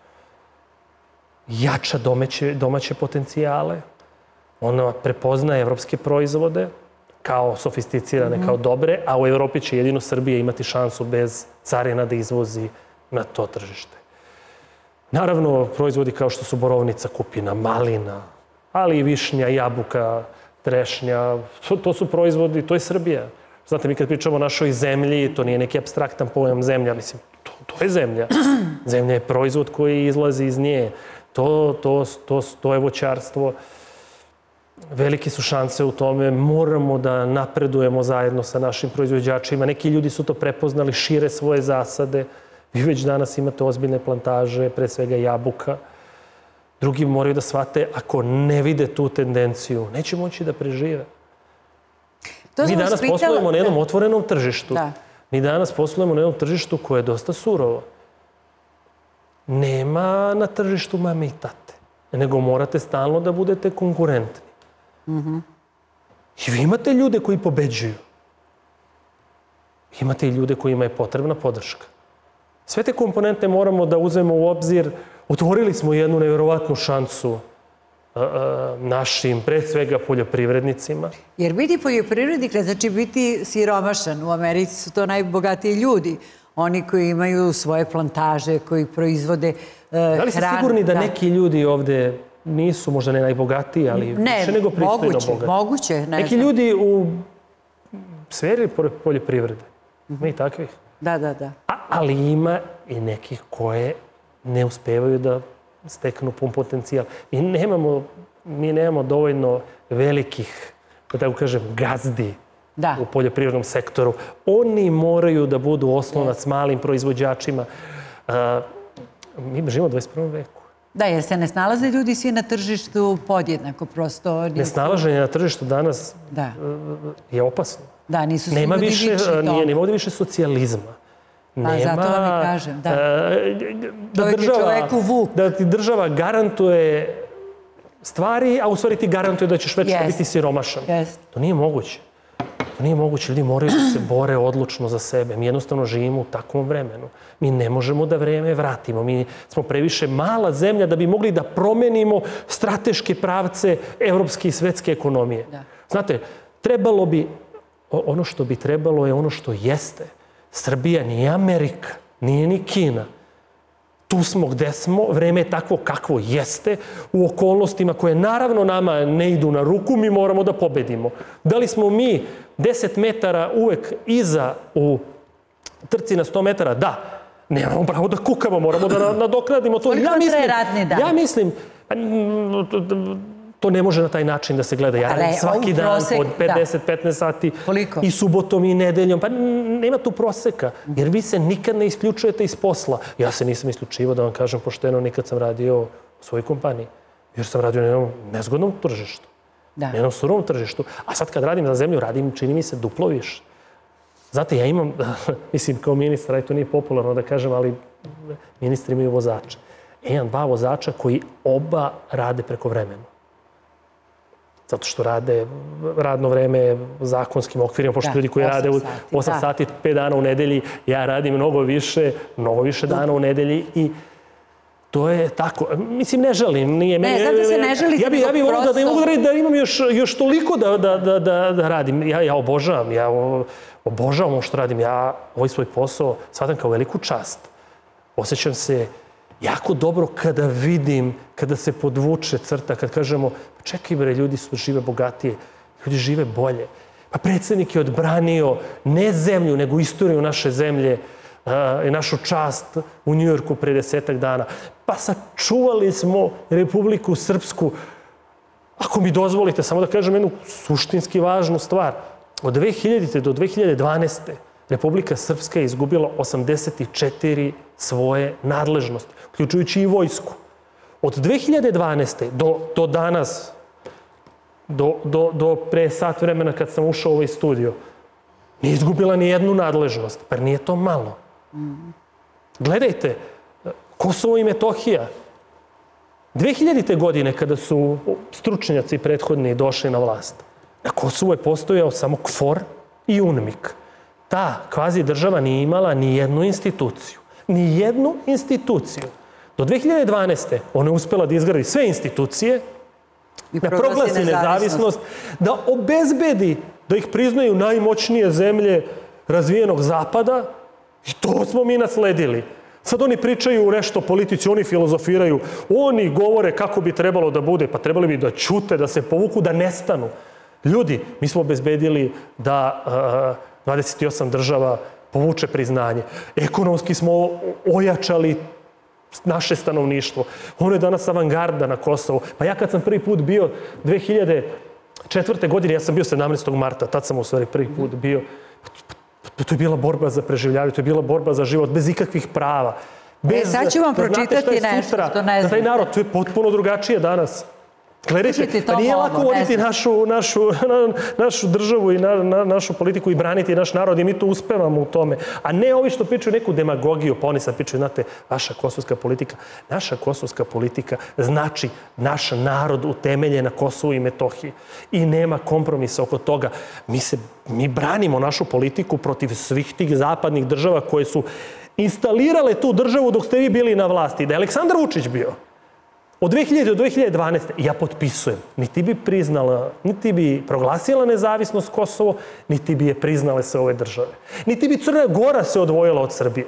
jača domaće, domaće potencijale. Ono prepoznaje evropske proizvode kao sofisticirane, kao dobre, a u Evropi će jedino Srbija imati šansu bez carina da izvozi na to tržište. Naravno, proizvodi kao što su borovnica, kupina, malina, ali i višnja, jabuka, trešnja, to, to su proizvodi, to je Srbija. Znate, mi kad pričamo o našoj zemlji, to nije neki apstraktan pojam zemlja, mislim, to, to je zemlja. Zemlja je proizvod koji izlazi iz nje. To, to, to, to je voćarstvo. Velike su šanse u tome. Moramo da napredujemo zajedno sa našim proizvođačima. Neki ljudi su to prepoznali, šire svoje zasade. Vi već danas imate ozbiljne plantaže, pre svega jabuka. Drugi moraju da shvate, ako ne vide tu tendenciju, neće moći da prežive. Mi danas poslujemo na jednom otvorenom tržištu. Mi danas poslujemo na jednom tržištu koje je dosta surovo. Nema na tržištu mame i tate, nego morate stalno da budete konkurentni. I vi imate ljude koji pobeđuju. Imate i ljude kojima je potrebna podrška. Sve te komponente moramo da uzmemo u obzir. Otvorili smo jednu nevjerovatnu šansu našim, pre svega, poljoprivrednicima. Jer biti poljoprivrednik ne znači biti siromašan. U Americi su to najbogatiji ljudi. Oni koji imaju svoje plantaže, koji proizvode hranu. Da li ste sigurni da neki ljudi ovde nisu možda ne najbogatiji, ali više nego pristojno bogati? Ne, moguće, ne znam. Neki ljudi u sferi poljoprivrede. Ima i takvih. Da, da, da. Ali ima i nekih koje ne uspevaju da steknu pun potencijal. Mi nemamo, mi nemamo dovoljno velikih, da tako kažem, gazdi Da. u poljoprivrednom sektoru. Oni moraju da budu oslonac malim proizvođačima. A, mi živimo u dvadeset prvom veku. Da, jer se ne snalaze ljudi svi na tržištu podjednako, prosto. Nisu... Nesnalaženje na tržištu danas Da. je opasno. Da, nisu svi Nema ljudi više, vični tome. nije, nema ovdje više socijalizma. Pa zato vam i kažem, da. Da, Čovjek je država, čoveku vuk. da ti država garantuje stvari, a u stvari ti garantuje da ćeš već Jest. biti siromašan. Jest. To nije moguće. To nije moguće. Ljudi moraju da se bore odlučno za sebe. Mi jednostavno živimo u takvom vremenu. Mi ne možemo da vreme vratimo. Mi smo previše mala zemlja da bi mogli da promenimo strateške pravce evropske i svetske ekonomije. Da. Znate, trebalo bi, ono što bi trebalo je ono što jeste. Srbija nije Amerika, nije ni Kina. Tu smo gde smo, vreme je takvo kakvo jeste, u okolnostima koje naravno nama ne idu na ruku, mi moramo da pobedimo. Da li smo mi deset metara uvek iza u trci na sto metara? Da. Nemamo pravo da kukamo, moramo da nadoknadimo to. Koliko traje radni dan? Ja mislim, to ne može na taj način da se gleda. Ja radim svaki dan od pedeset do petnaest sati. Koliko? I subotom i nedeljom. Pa nema tu proseka. Jer vi se nikad ne isključujete iz posla. Ja se nisam isključivao, da vam kažem pošteno, nikad sam radio u svojoj kompaniji. Jer sam radio na jednom nezgodnom tržištu. Da. Na jednom surovom tržištu. A sad kad radim za zemlju, radim, čini mi se, duplo više. Znate, ja imam, mislim, kao ministar, aj to nije popularno da kažem, ali ministri imaju vozače. Jedan, dva vozača koji oba rade preko vremena. Zato što rade radno vreme zakonskim okvirima, pošto ljudi koji rade osam sati, pet dana u nedelji, ja radim mnogo više, mnogo više dana u nedelji i to je tako. Mislim, ne želim. Nije, ne, zato se ne želite. Ja bih ja bi volio da, mogu da, da imam još, još toliko da, da, da, da, da radim. Ja, ja obožavam, ja obožavam ovo što radim. Ja ovaj svoj posao shvatam kao veliku čast. Osjećam se jako dobro kada vidim, kada se podvuče crta, kad kažemo, čekaj bre, ljudi su žive bogatije, ljudi žive bolje. Pa predsjednik je odbranio ne zemlju, nego istoriju naše zemlje i našu čast u Njujorku pre desetak dana. Pa sačuvali smo Republiku Srpsku. Ako mi dozvolite, samo da kažem jednu suštinski važnu stvar. Od dve hiljadite do dve hiljade dvanaeste. Republika Srpska je izgubila osamdeset četiri svoje nadležnosti, uključujući i vojsku. Od dve hiljade dvanaeste. do, do danas, do, do, do pre sat vremena kad sam ušao u ovaj studio, nije izgubila ni jednu nadležnost. Pa nije to malo. Gledajte, Kosovo i Metohija. dve hiljadite. godine kada su stručnjaci prethodni došli na vlast, na Kosovu je postojao samo KFOR i UNMIK. Ta kvazi država nije imala ni jednu instituciju. Ni jednu instituciju. Do dve hiljade dvanaeste. ona je uspela da izgradi sve institucije, da proglasi nezavisnost, da obezbedi da ih priznaju najmoćnije zemlje razvijenog zapada i to smo mi nasledili. Sad oni pričaju nešto o politici, oni filozofiraju, oni govore kako bi trebalo da bude, pa trebali bi da ćute, da se povuku, da nestanu. Ljudi, mi smo obezbedili da dvadeset osam država povuče priznanje. Ekonomski smo ojačali naše stanovništvo. Ono je danas avangarda na Kosovu. Pa ja kad sam prvi put bio dve hiljade četvrte. godine, ja sam bio sedamnaestog marta, tad sam u stvari prvi put bio. To je bila borba za preživljavanje, to je bila borba za život, bez ikakvih prava. E, sad ću vam pročitati nešto što ne znam. Taj narod, to je potpuno drugačije danas. Gledajte, pa nije lako voditi našu, našu, našu državu i na, na, našu politiku i braniti naš narod i mi to uspevamo u tome. A ne ovi što pričaju neku demagogiju, pa oni sad pričaju, znate, vaša kosovska politika. Naša kosovska politika znači naš narod utemeljen na Kosovu i Metohiji. I nema kompromisa oko toga. Mi, se, mi branimo našu politiku protiv svih tih zapadnih država koje su instalirale tu državu dok ste vi bili na vlasti. Da je Aleksandar Vučić bio od dve hiljade. do dve hiljade dvanaeste. ja potpisujem. Niti bi priznala, niti bi proglasila nezavisnost Kosovo, niti bi je priznale sve ove države. Niti bi Crna Gora se odvojila od Srbije.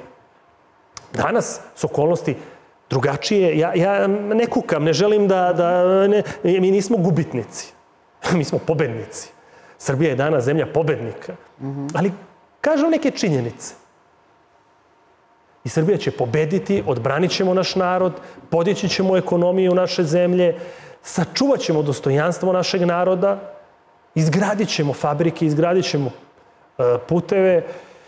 Danas su okolnosti drugačije. Ja, ja ne kukam, ne želim da... da ne, mi nismo gubitnici. Mi smo pobednici. Srbija je danas zemlja pobednika. Ali kažem neke činjenice. I Srbija će pobediti, odbranit ćemo naš narod, podići ćemo ekonomiju naše zemlje, sačuvat ćemo dostojanstvo našeg naroda, izgradit ćemo fabrike, izgradit ćemo uh, puteve.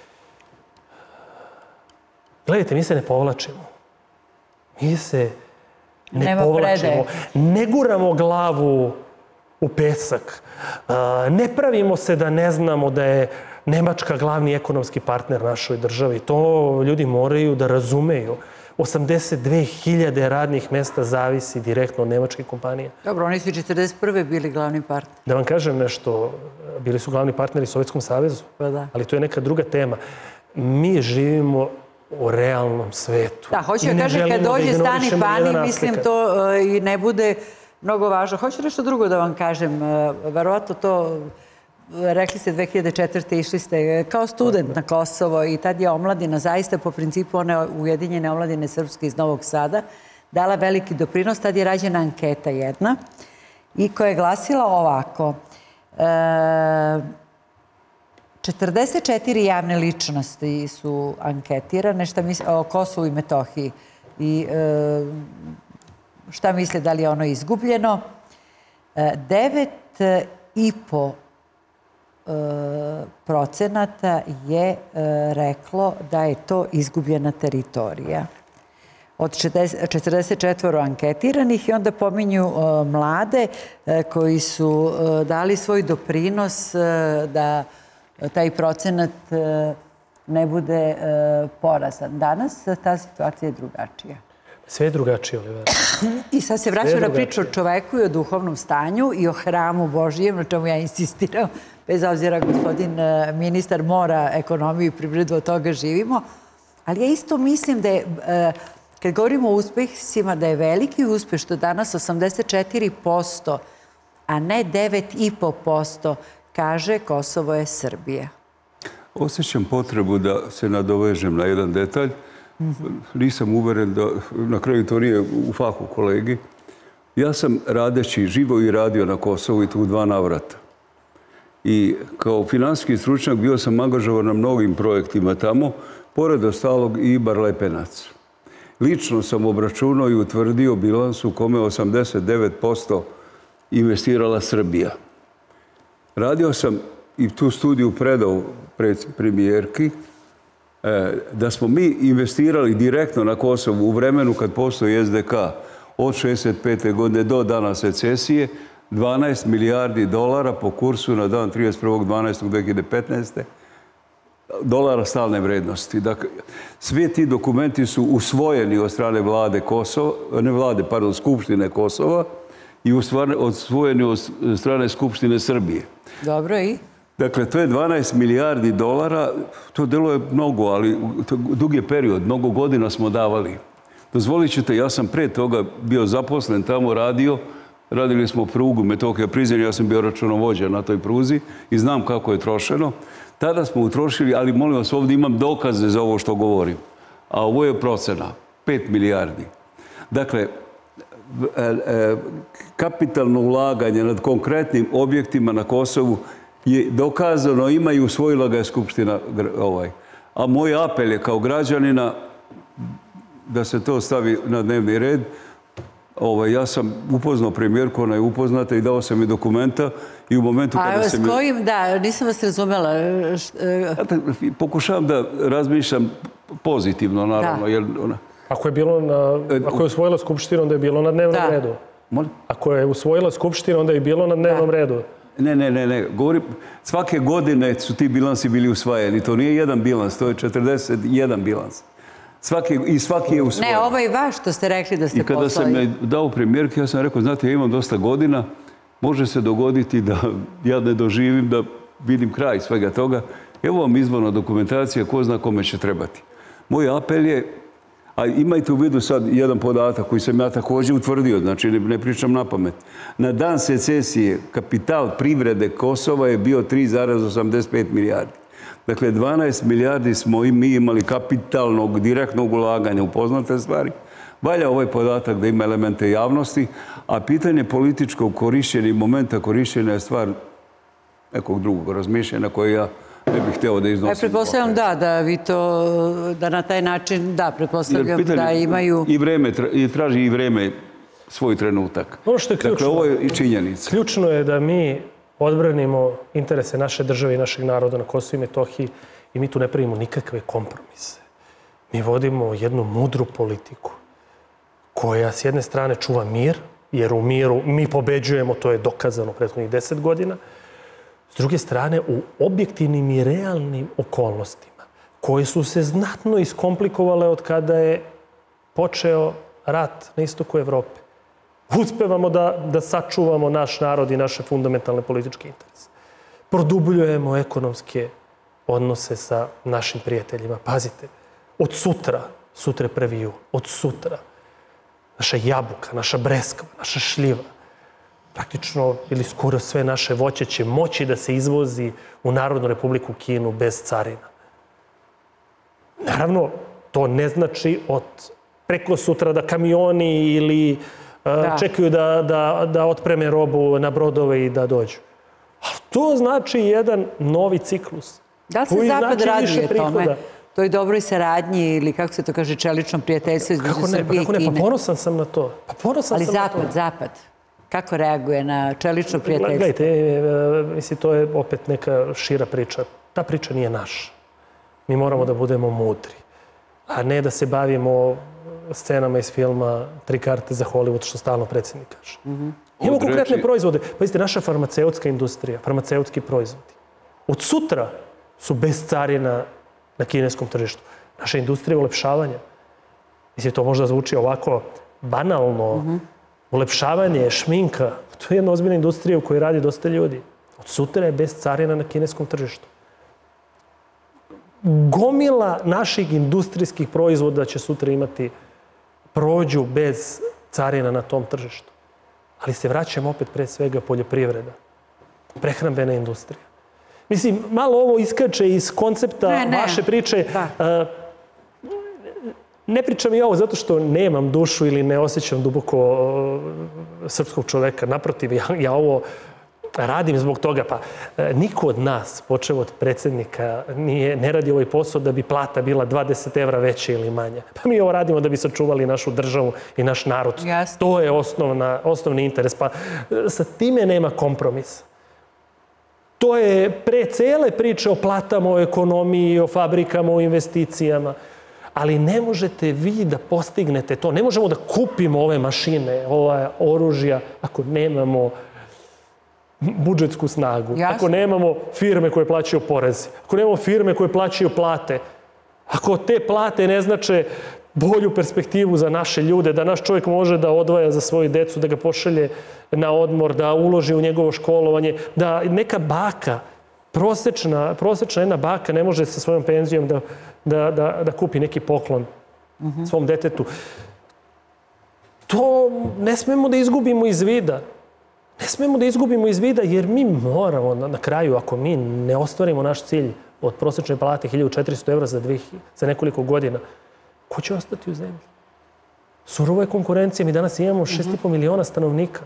Gledajte, mi se ne povlačimo. Mi se ne Nema povlačimo. predaje. Ne guramo glavu u pesak. Uh, ne pravimo se da ne znamo da je Nemačka glavni ekonomski partner našoj državi. To ljudi moraju da razumeju. osamdeset dve hiljade radnih mesta zavisi direktno od nemačke kompanije. Dobro, oni su četrdeset prve bili glavni partner. Da vam kažem nešto, bili su glavni partneri Sovjetskom savezu, Pa da. ali to je neka druga tema. Mi živimo u realnom svetu. Da, hoću I da ne kažem, kad želimo da dođe stani ignorišemo pani, nijedan mislim aspekt. to e, i ne bude mnogo važno. Hoću nešto drugo da vam kažem. E, Verovatno to, e, rekli ste dve hiljade četvrte. išli ste e, kao student na Kosovo i tad je omladina, zaista po principu one ujedinjene omladine srpske iz Novog Sada, dala veliki doprinos. Tad je rađena anketa jedna i koja je glasila ovako. E, četrdeset četiri javne ličnosti su anketirane šta misle, o Kosovu i Metohiji. I e, šta misle, da li je ono izgubljeno? E, devet i po e, procenata je e, reklo da je to izgubljena teritorija. Od četrdeset četiri anketiranih i onda pominju e, mlade e, koji su e, dali svoj doprinos e, da taj procenat ne bude porazan. Danas ta situacija je drugačija. Sve je drugačije, Olivera. I sad se vraćam na priču o čoveku i o duhovnom stanju i o hramu Božijem, na čemu ja insistiram. Bez obzira, gospodin ministar mora ekonomiju i privredu, od toga živimo. Ali ja isto mislim da je, kad govorimo o uspesima, da je veliki uspeh što danas osamdeset četiri posto, a ne devet i po posto kaže Kosovo je Srbija. Osjećam potrebu da se nadovežem na jedan detalj. Nisam uveren da, na kraju to nije u fahu kolegi. Ja sam radeći, živo i radio na Kosovu i tu u dva navrata. I kao finansijski stručnjak bio sam angažovan na mnogim projektima tamo, pored ostalog i Ibar Lepenac. Lično sam obračunao i utvrdio bilans u kome osamdeset devet posto investirala Srbija. Radio sam i tu studiju predao premijerki da smo mi investirali direktno na Kosovu u vremenu kad postoji S D K od šezdeset pete godine do dana secesije dvanaest milijardi dolara po kursu na dan trideset prvog dvanaestog dve hiljade petnaeste. dolara stalne vrednosti. Dakle, svi ti dokumenti su usvojeni od strane vlade Kosova, ne vlade, pardon, Skupštine Kosova i usvojeni od strane Skupštine Srbije. Dobro, i? Dakle, to je dvanaest milijardi dolara, to deluje mnogo, ali dug je period, mnogo godina smo davali. Dozvolit ćete, ja sam pre toga bio zaposlen, tamo radio, radili smo prugu Metohija-Prizren, ja sam bio računovođa na toj pruzi i znam kako je trošeno. Tada smo utrošili, ali molim vas, ovdje imam dokaze za ovo što govorim. A ovo je procena, pet milijardi. Dakle, kapitalno ulaganje nad konkretnim objektima na Kosovu je dokazano, ima i usvojila ga je Skupština. Ovaj. A moj apel je kao građanina da se to stavi na dnevni red. Ovaj, ja sam upoznao premijerku, ona je upoznata i dao sam mi dokumenta i u momentu kada A se s kojim, da, nisam vas razumela. Pokušavam da razmišljam pozitivno, naravno. Jer ona... Ako je bilo na, ako je usvojila Skupština, onda je bilo na dnevnom da. redu. Molim? Ako je usvojila Skupština, onda je bilo na dnevnom da. redu. Ne, ne, ne, ne. Govorim, svake godine su ti bilansi bili usvajani. To nije jedan bilans, to je četrdeset jedan bilans. Svaki, I svaki je usvojen. Ne, ovo je vaš što ste rekli da ste poslali. I kada poslali. sam je dao premijerki, ja sam rekao, znate, ja imam dosta godina, može se dogoditi da ja ne doživim, da vidim kraj svega toga. Evo vam izvorna dokumentacija, ko zna kome će trebati. Moj apel je, a imajte u vidu sad jedan podatak koji sam ja također utvrdio, znači ne, ne pričam na pamet. Na dan secesije kapital privrede Kosova je bio tri zarez osamdeset pet milijardi. Dakle, dvanaest milijardi smo i mi imali kapitalnog, direktnog ulaganja u poznate stvari. Valja ovaj podatak da ima elemente javnosti, a pitanje političkog korišćenja i momenta korišćenja je stvar nekog drugog razmišljanja koje ja ne bih hteo da iznosim. Pretpostavljam da, da vi to, da na taj način, da, pretpostavljam da imaju... I vreme, i traži i vreme svoj trenutak. Ono što je ključno, dakle, ovo je i činjenica. Ključno je da mi odbranimo interese naše države i našeg naroda na Kosovu i Metohiji i mi tu ne pravimo nikakve kompromise. Mi vodimo jednu mudru politiku koja s jedne strane čuva mir, jer u miru mi pobeđujemo, to je dokazano prethodnih deset godina. S druge strane, u objektivnim i realnim okolnostima, koje su se znatno iskomplikovale od kada je počeo rat na istoku Evrope, uspevamo da, da sačuvamo naš narod i naše fundamentalne političke interese. Produbljujemo ekonomske odnose sa našim prijateljima. Pazite, od sutra, sutra je prvi jul, od sutra, naša jabuka, naša breskva, naša šljiva, praktično ili skoro sve naše voće će moći da se izvozi u Narodnu Republiku Kinu bez carina. Naravno, to ne znači od preko sutra da kamioni ili da. čekaju da, da, da otpreme robu na brodove i da dođu. Ali to znači jedan novi ciklus. Da li se Zapad raduje tome? To je dobroj saradnji ili, kako se to kaže, čeličnom prijateljstvu između Srbije i Kine. Kako ne, pa ponosan sam na to. Pa ponosan Ali sam Zapad, na to. Zapad, kako reaguje na čelično prijateljstvo? Gledajte, mislim, to je opet neka šira priča. Ta priča nije naša. Mi moramo da budemo mudri, a ne da se bavimo scenama iz filma Tri karte za Hollywood, što stalno predsjednik kaže. Imamo konkretne proizvode. Pazite, naša farmaceutska industrija, farmaceutski proizvodi. Od sutra su bez carina na kineskom tržištu. Naša industrija ulepšavanja. Mislim, to možda zvuči ovako banalno. Ulepšavanje, šminka, to je jedna ozbiljna industrija u kojoj radi dosta ljudi. Od sutra je bez carina na kineskom tržištu. Gomila naših industrijskih proizvoda će sutra imati prođu bez carina na tom tržištu. Ali se vraćamo opet pre svega poljoprivreda, prehrambena industrija. Mislim, malo ovo iskače iz koncepta ne, ne. vaše priče. Da. Ne pričam i ovo zato što nemam dušu ili ne osjećam duboko srpskog čoveka. Naprotiv, ja, ja ovo radim zbog toga. Pa niko od nas, počeo od predsjednika, nije, ne radi ovaj posao da bi plata bila dvadeset evra veća ili manja. Pa mi ovo radimo da bi sačuvali našu državu i naš narod. Jasne. To je osnovna, osnovni interes. Pa sa time nema kompromisa. To je pre cele priče o platama, o ekonomiji, o fabrikama, o investicijama. Ali ne možete vi da postignete to. Ne možemo da kupimo ove mašine, ova oružja, ako nemamo budžetsku snagu. Jasne. Ako nemamo firme koje plaćaju poreze. Ako nemamo firme koje plaćaju plate. Ako te plate ne znače bolju perspektivu za naše ljude, da naš čovjek može da odvaja za svoju decu, da ga pošalje na odmor, da uloži u njegovo školovanje, da neka baka, prosečna, prosečna jedna baka ne može sa svojom penzijom da, da, da, da kupi neki poklon uh-huh. svom detetu. To ne smemo da izgubimo iz vida. Ne smemo da izgubimo iz vida jer mi moramo na, na kraju, ako mi ne ostvarimo naš cilj od prosečne plate hiljadu četiristo evra za, dvih, za nekoliko godina, ko će ostati u zemlji? Surova je konkurencija. Mi danas imamo šest i po miliona stanovnika.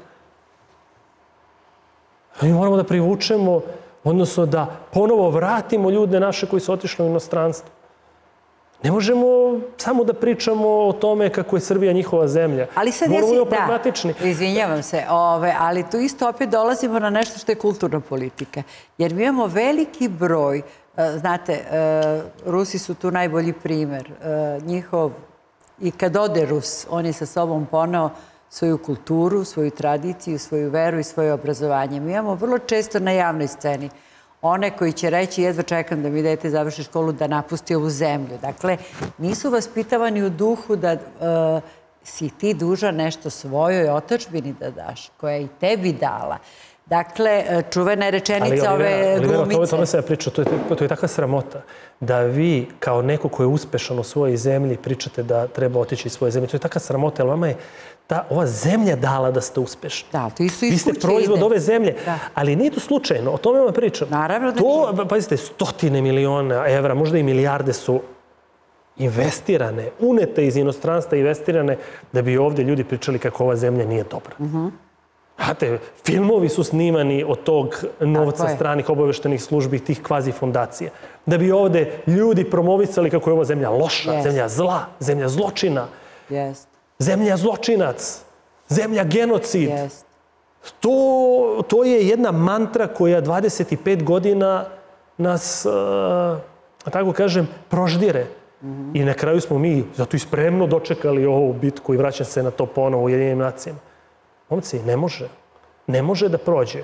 Mi moramo da privučemo, odnosno da ponovo vratimo ljude naše koji su otišli u inostranstvo. Ne možemo samo da pričamo o tome kako je Srbija njihova zemlja. Ali sad moramo jesi, da pragmatični. Da, izvinjavam se, ove, ali tu isto opet dolazimo na nešto što je kulturna politika. Jer mi imamo veliki broj, znate, Rusi su tu najbolji primer. Njihov, i kad ode Rus, on je sa sobom poneo svoju kulturu, svoju tradiciju, svoju veru i svoje obrazovanje. Mi imamo vrlo često na javnoj sceni one koji će reći jedva čekam da mi dete završi školu da napusti ovu zemlju. Dakle, nisu vaspitavani u duhu da uh, si ti dužan nešto svojoj otadžbini da daš, koja je i tebi dala. Dakle, čuvena rečenica ali, ove ali, glumice. O tome sam ja pričao, to je, to je takva sramota da vi kao neko ko je uspešan u svojoj zemlji pričate da treba otići iz svoje zemlje. To je takva sramota, jer vama je ta, ova zemlja dala da ste uspešni. Da, to isto iz Vi ste proizvod ide. ove zemlje, da. ali nije to slučajno, o tome vam pričam. Naravno da to, nije. Pazite, stotine miliona evra, možda i milijarde su investirane, unete iz inostranstva, investirane da bi ovdje ljudi pričali kako ova zemlja nije dobra. Uh-huh. Znate, filmovi su snimani od tog novca stranih obaveštenih službi, tih kvazi fondacija. Da bi ovde ljudi promovisali kako je ovo zemlja loša, zemlja zla, zemlja zločina, zemlja zločinac, zemlja genocid. To je jedna mantra koja dvadeset pet godina nas, tako kažem, proždire. I na kraju smo mi zato i spremno dočekali ovu bitku i vraćam se na to ponovo u Ujedinjenim nacijama. Momci, ne može. Ne može da prođe.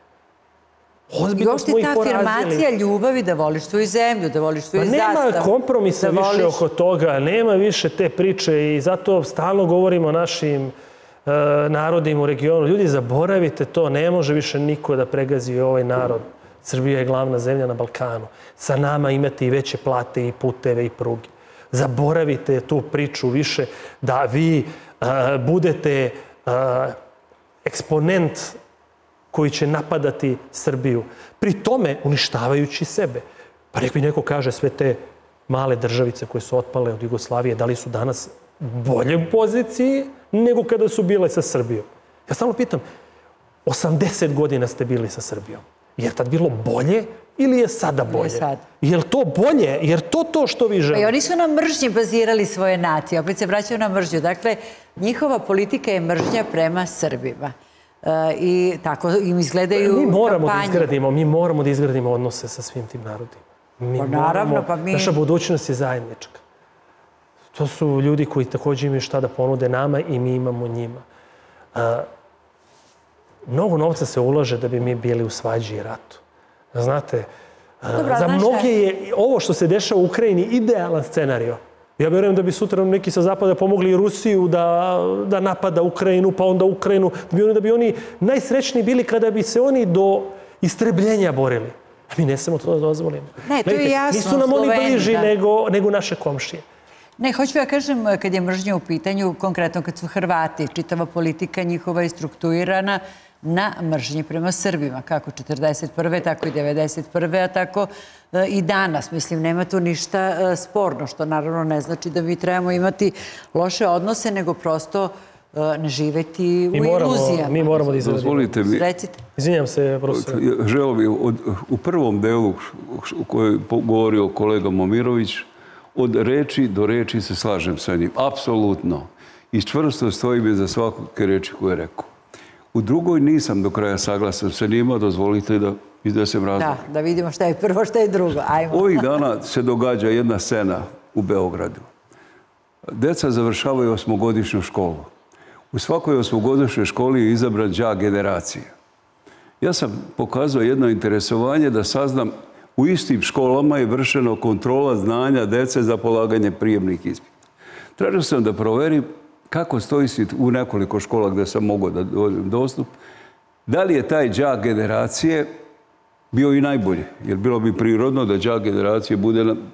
I uopšte ta afirmacija ljubavi da voliš svoju zemlju, da voliš svoju zastavu. Nema kompromisa više oko toga, nema više te priče i zato stalno govorimo našim narodima u regionu. Ljudi, zaboravite to, ne može više niko da pregazi ovaj narod. Srbija je glavna zemlja na Balkanu. Sa nama imate i veće plate i puteve i pruge. Zaboravite tu priču više da vi budete eksponent koji će napadati Srbiju. Pri tome uništavajući sebe. Pa nek mi neko kaže sve te male državice koje su otpale od Jugoslavije, da li su danas bolje u poziciji nego kada su bile sa Srbijom. Ja stalno pitam, osamdeset godina ste bili sa Srbijom. Je li tad bilo bolje ili je sada bolje? Je li to bolje? Je li to to što vi želite? I oni su na mržnji bazirali svoje nacije. Opet se vraćaju na mržnju. Dakle, njihova politika je mržnja prema Srbima. I tako im izgledaju kampanje. Mi moramo da izgradimo, mi moramo da izgradimo odnose sa svim tim narodima. Mi moramo, naša budućnost je zajednička. To su ljudi koji također imaju šta da ponude nama i mi imamo njima. Mnogo novca se ulaže da bi mi bili u svađi i ratu. Znate, za mnoge je ovo što se dešava u Ukrajini idealan scenario. Ja vjerujem da bi sutra neki sa zapada pomogli i Rusiju da napada Ukrajinu, pa onda Ukrajinu, da bi oni najsrećniji bili kada bi se oni do istrebljenja borili. A mi ne smemo to da dozvolimo. Ne, to je jasno. Nisu nam oni bliži nego naše komšije. Ne, hoću ja kažem, kad je mržnja u pitanju, konkretno kad su Hrvati, čitava politika njihova je strukturirana na mržnji prema Srbima, kako četrdeset prve, tako i devedeset prve, a tako i danas. Mislim, nema tu ništa sporno, što naravno ne znači da mi trebamo imati loše odnose, nego prosto ne živeti u iluzijama. Mi moramo da izradimo. Dozvolite mi. Recite. Izvinjam se, profesor. Želeo bih, u prvom delu u kojoj je govorio kolega Momirović, od reči do reči se slažem sa njim. Apsolutno. I čvrsto stojim iza svake reči koje je rekao. U drugoj nisam do kraja saglasan sa njima, dozvolite da iznesem razlog. Da, da vidimo šta je prvo, šta je drugo. Ajmo. Ovih dana se događa jedna scena u Beogradu. Deca završavaju osmogodišnju školu. U svakoj osmogodišnjoj školi je izabran đak generacije. Ja sam pokazao jedno interesovanje da saznam u istim školama je vršeno kontrola znanja dece za polaganje prijemnih ispita. Tražio sam da proverim kako stoji u nekoliko škola gdje sam mogao da dođem dostup, da li je taj đak generacije bio i najbolji. Jer bilo bi prirodno da đak generacije bude na...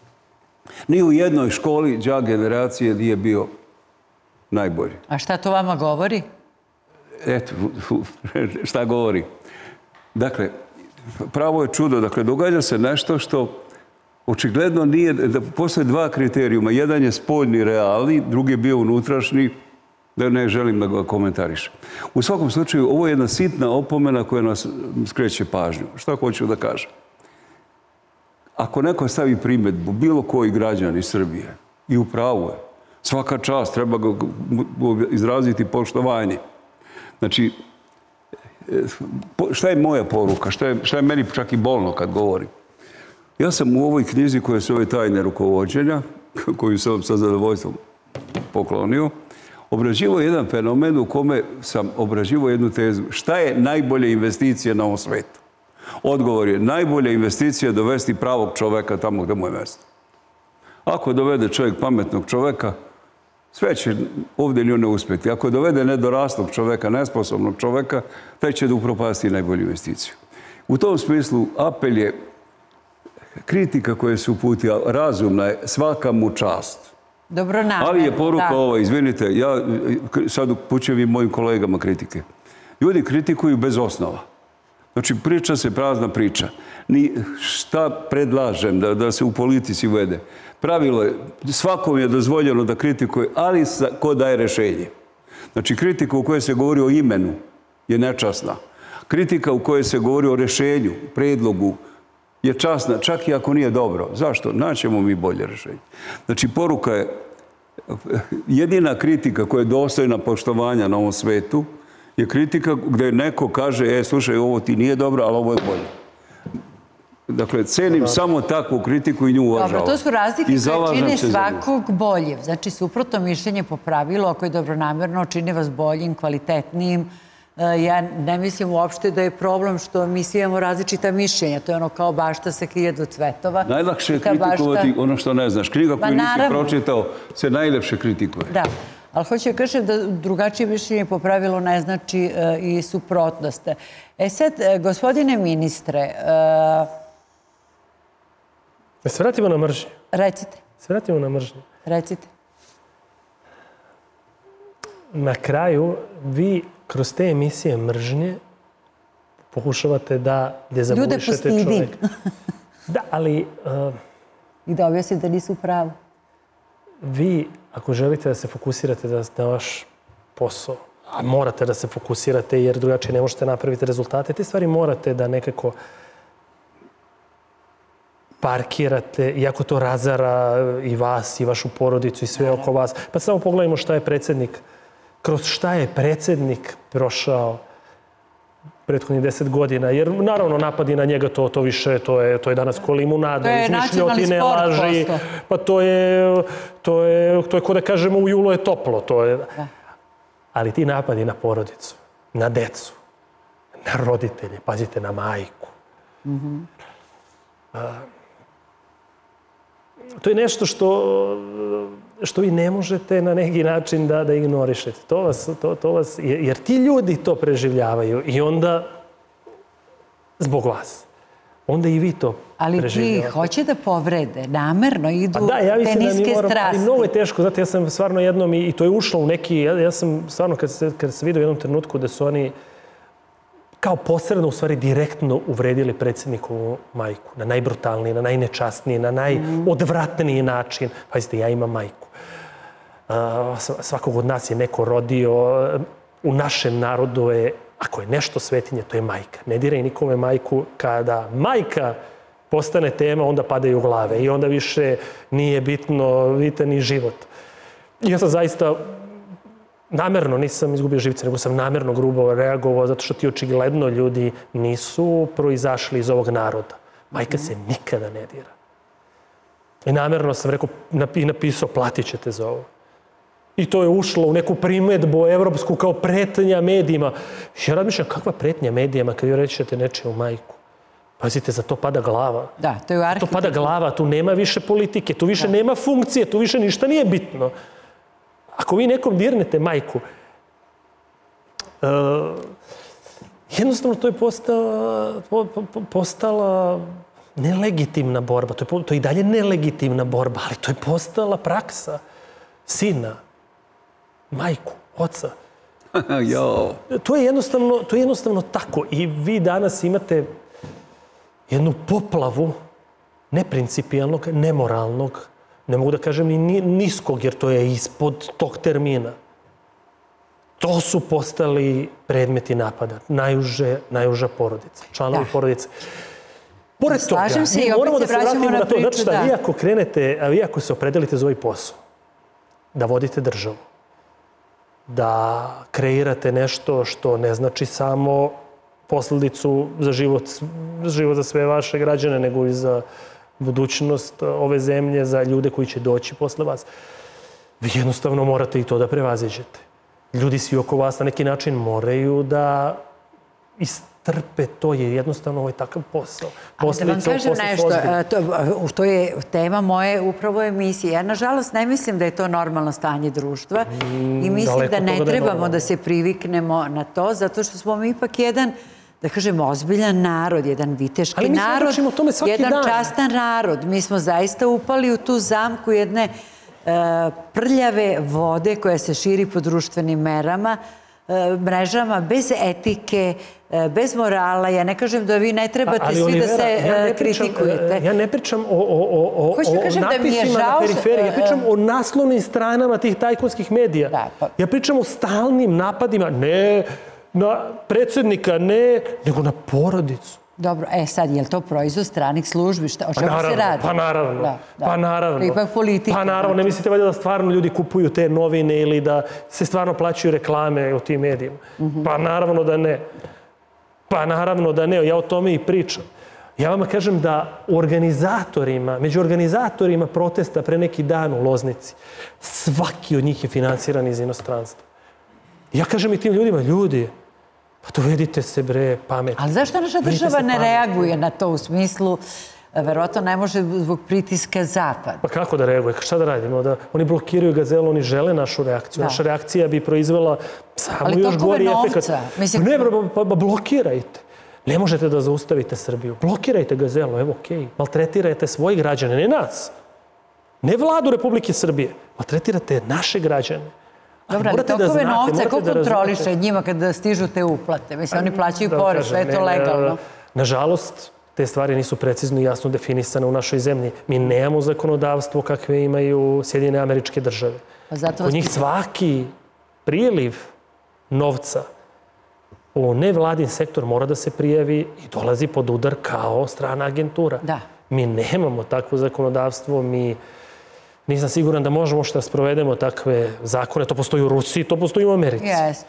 Ni u jednoj školi đak generacije nije bio najbolji. A šta to vama govori? Eto, šta govori? Dakle, pravo je čudo. Dakle, događa se nešto što očigledno nije, da postoje dva kriterijuma. Jedan je spoljni realni, drugi je bio unutrašnji, da ne želim da ga komentarišem. U svakom slučaju, ovo je jedna sitna opomena koja nas skreće pažnju. Šta hoću da kažem? Ako neko stavi primjedbu, bilo koji građan iz Srbije, i u pravu je, svaka čast, treba ga izraziti poštovanje. Znači, šta je moja poruka? Šta je meni čak i bolno kad govorim? Ja sam u ovoj knjizi koja se zove Tajne rukovođenja, koju sam vam sa zadovoljstvom poklonio, obrađivao jedan fenomen u kome sam obrađivao jednu tezu. Šta je najbolja investicija na ovom svetu? Odgovor je, najbolja investicija je dovesti pravog čoveka tamo gdje mu je mjesto. Ako dovede čovjek pametnog čoveka, sve će ovdje nju ne uspjeti. Ako dovede nedoraslog čoveka, nesposobnog čoveka, taj će da upropasti najbolju investiciju. U tom smislu apel je kritika koja se uputila, razumna je, svaka mu čast. Dobronamerno. Ali je poruka ova, izvinite, ja sad upućujem i mojim kolegama kritike. Ljudi kritikuju bez osnova. Znači, priča se prazna priča. Ni šta predlažem da se u politici uvede? Pravilo je, svakom je dozvoljeno da kritikuje, ali ko daje rešenje. Znači, kritika u kojoj se govori o imenu je nečasna. Kritika u kojoj se govori o rješenju, predlogu, je časna, čak i ako nije dobro. Zašto? Naćemo mi bolje rješenje. Znači, poruka je, jedina kritika koja je dostojna poštovanja na ovom svetu je kritika gdje neko kaže, e, slušaj, ovo ti nije dobro, ali ovo je bolje. Dakle, cenim samo takvu kritiku i nju uvažavam. Dobro, to su razlike koje čine svakog bolje. Znači, suprotno mišljenje po pravilu, ako je dobronamjerno, čini vas boljim, kvalitetnijim. Ja ne mislim uopšte da je problem što mi svi imamo različita mišljenja. To je ono kao bašta sa hiljadu cvetova. Najlakše je kritikovati ono što ne znaš. Knjiga koju nisi pročitao se najlepše kritikuje. Da, ali hoću da kažem da drugačije mišljenje po pravilu ne znači i suprotnost. E sad, gospodine ministre... Da se vratimo na mržnju. Recite. Se vratimo na mržnju. Recite. Na kraju, vi kroz te emisije mržnje pokušavate da dezavuišete čovjeka. Ljude postidim. Da, ali... I da objasnim da nisu u pravu. Vi, ako želite da se fokusirate na vaš posao, a morate da se fokusirate jer drugačije ne možete napraviti rezultate, te stvari morate da nekako parkirate, iako to razara i vas, i vašu porodicu, i sve oko vas. Pa samo pogledajmo šta je predsjednik, kroz šta je predsjednik prošao prethodnih deset godina. Jer, naravno, napadi na njega, to, to više, to je, to je danas ko limunada. To je nacionalni sport posto. Pa to je, to je, to je ko da kažemo u julu je toplo. To je. Da. Ali ti napadi na porodicu, na decu, na roditelje, pazite, na majku. Mm-hmm. A, to je nešto što, što vi ne možete na neki način da, da ignorišete. To vas, to, to vas, jer ti ljudi to preživljavaju i onda, zbog vas, onda i vi to ali preživljavate. Ali ti hoće da povrede, namerno idu da, ja te niske da strasti. Ali mnogo je teško, zato ja sam stvarno jednom, i, i to je ušlo u neki, ja, ja sam stvarno, kad se, kad se vidio u jednom trenutku da su oni kao posredno, u stvari, direktno uvredili predsjednikovu majku. Na najbrutalniji, na najnečasniji, na najodvratniji način. Pazite, ja imam majku. Svakog od nas je neko rodio. U našem narodu je, ako je nešto svetinje, to je majka. Ne diraj nikome majku. Kada majka postane tema, onda padaju glave. I onda više nije bitno, vidite, ni život. Ja sam zaista... Namerno nisam izgubio živce, nego sam namerno grubo reagovao, zato što ti očigledno ljudi nisu proizašli iz ovog naroda. Majka se nikada ne dira. I namerno sam rekao i napisao, platit ćete za ovo. I to je ušlo u neku primedbu evropsku kao pretnja medijima. Ja razmišljam, kakva pretnja medijima kad vi rećete nečiju majku? Pazite, za to pada glava. Da, to je u arhitekturi. To pada glava, tu nema više politike, tu više nema funkcije, tu više ništa nije bitno. Ako vi nekom dirnete majku, uh, jednostavno to je postala, po, po, postala nelegitimna borba. To je, to je i dalje nelegitimna borba, ali to je postala praksa sina, majku, oca. To je jednostavno, to je jednostavno tako. I vi danas imate jednu poplavu neprincipijalnog, nemoralnog, ne mogu da kažem ni niskog, jer to je ispod tog termina. To su postali predmeti napada. Najuže, najuža porodica. Članovi porodice. Pored toga, mi moramo da se vratimo na to. Znači šta, vi ako krenete, a vi ako se opredelite za ovaj posao, da vodite državu, da kreirate nešto što ne znači samo posledicu za život, život za sve vaše građane, nego i za budućnost ove zemlje, za ljude koji će doći posle vas. Vi jednostavno morate i to da prevaziđete. Ljudi svi oko vas na neki način moraju da istrpe to, je jednostavno ovaj takav posao. Ali da vam kažem nešto, to, to je tema moje upravo emisije. Ja, nažalost, ne mislim da je to normalno stanje društva i mislim da ne trebamo da se priviknemo na to, zato što smo mi ipak jedan, da kažemo, ozbiljan narod, jedan viteški narod, jedan častan narod. Mi smo zaista upali u tu zamku jedne prljave vode koja se širi po društvenim merama, mrežama, bez etike, bez morala. Ja ne kažem da vi ne trebate svi da se kritikujete. Ja ne pričam o napisima na periferiji, ja pričam o naslovnim stranama tih tajkunskih medija. Ja pričam o stalnim napadima. Ne, na predsjednika ne, nego na porodicu. Dobro, e sad, je li to proizvod stranih službi? O čemu se radi? Pa naravno, pa naravno. Ipak politika. Pa naravno, ne mislite valjda da stvarno ljudi kupuju te novine ili da se stvarno plaćaju reklame u tim medijima? Pa naravno da ne. Pa naravno da ne, ja o tome i pričam. Ja vama kažem da organizatorima, među organizatorima protesta pre neki dan u Loznici, svaki od njih je financiran iz inostranstva. Ja kažem i tim ljudima, ljudi, pa dovedite se bre pametno. Ali zašto naša država ne reaguje na to u smislu, verovatno ne može zbog pritiska Zapada? Pa kako da reaguje? Šta da radimo? Da oni blokiraju Gazelu, oni žele našu reakciju. Naša reakcija bi proizvela samo još gori efekt. Ne, pa blokirajte. Ne možete da zaustavite Srbiju. Blokirajte Gazelu, evo okej. Maltretirajte svoje građane, ne nas. Ne vladu Republike Srbije. Maltretirate naše građane. Dobro, ali tokove novca, ko kontroliše njima kada stižu te uplate? Mislim, oni plaćaju porez, sve je to legalno. Nažalost, te stvari nisu precizno i jasno definisane u našoj zemlji. Mi nemamo zakonodavstvo kakve imaju Sjedinjene Američke Države. Kod njih svaki priliv novca u nevladin sektor mora da se prijavi i dolazi pod udar kao strana agentura. Mi nemamo takvo zakonodavstvo, mi nisam siguran da možemo što da sprovedemo takve zakone. To postoji u Rusiji, to postoji u Americi. Jeste.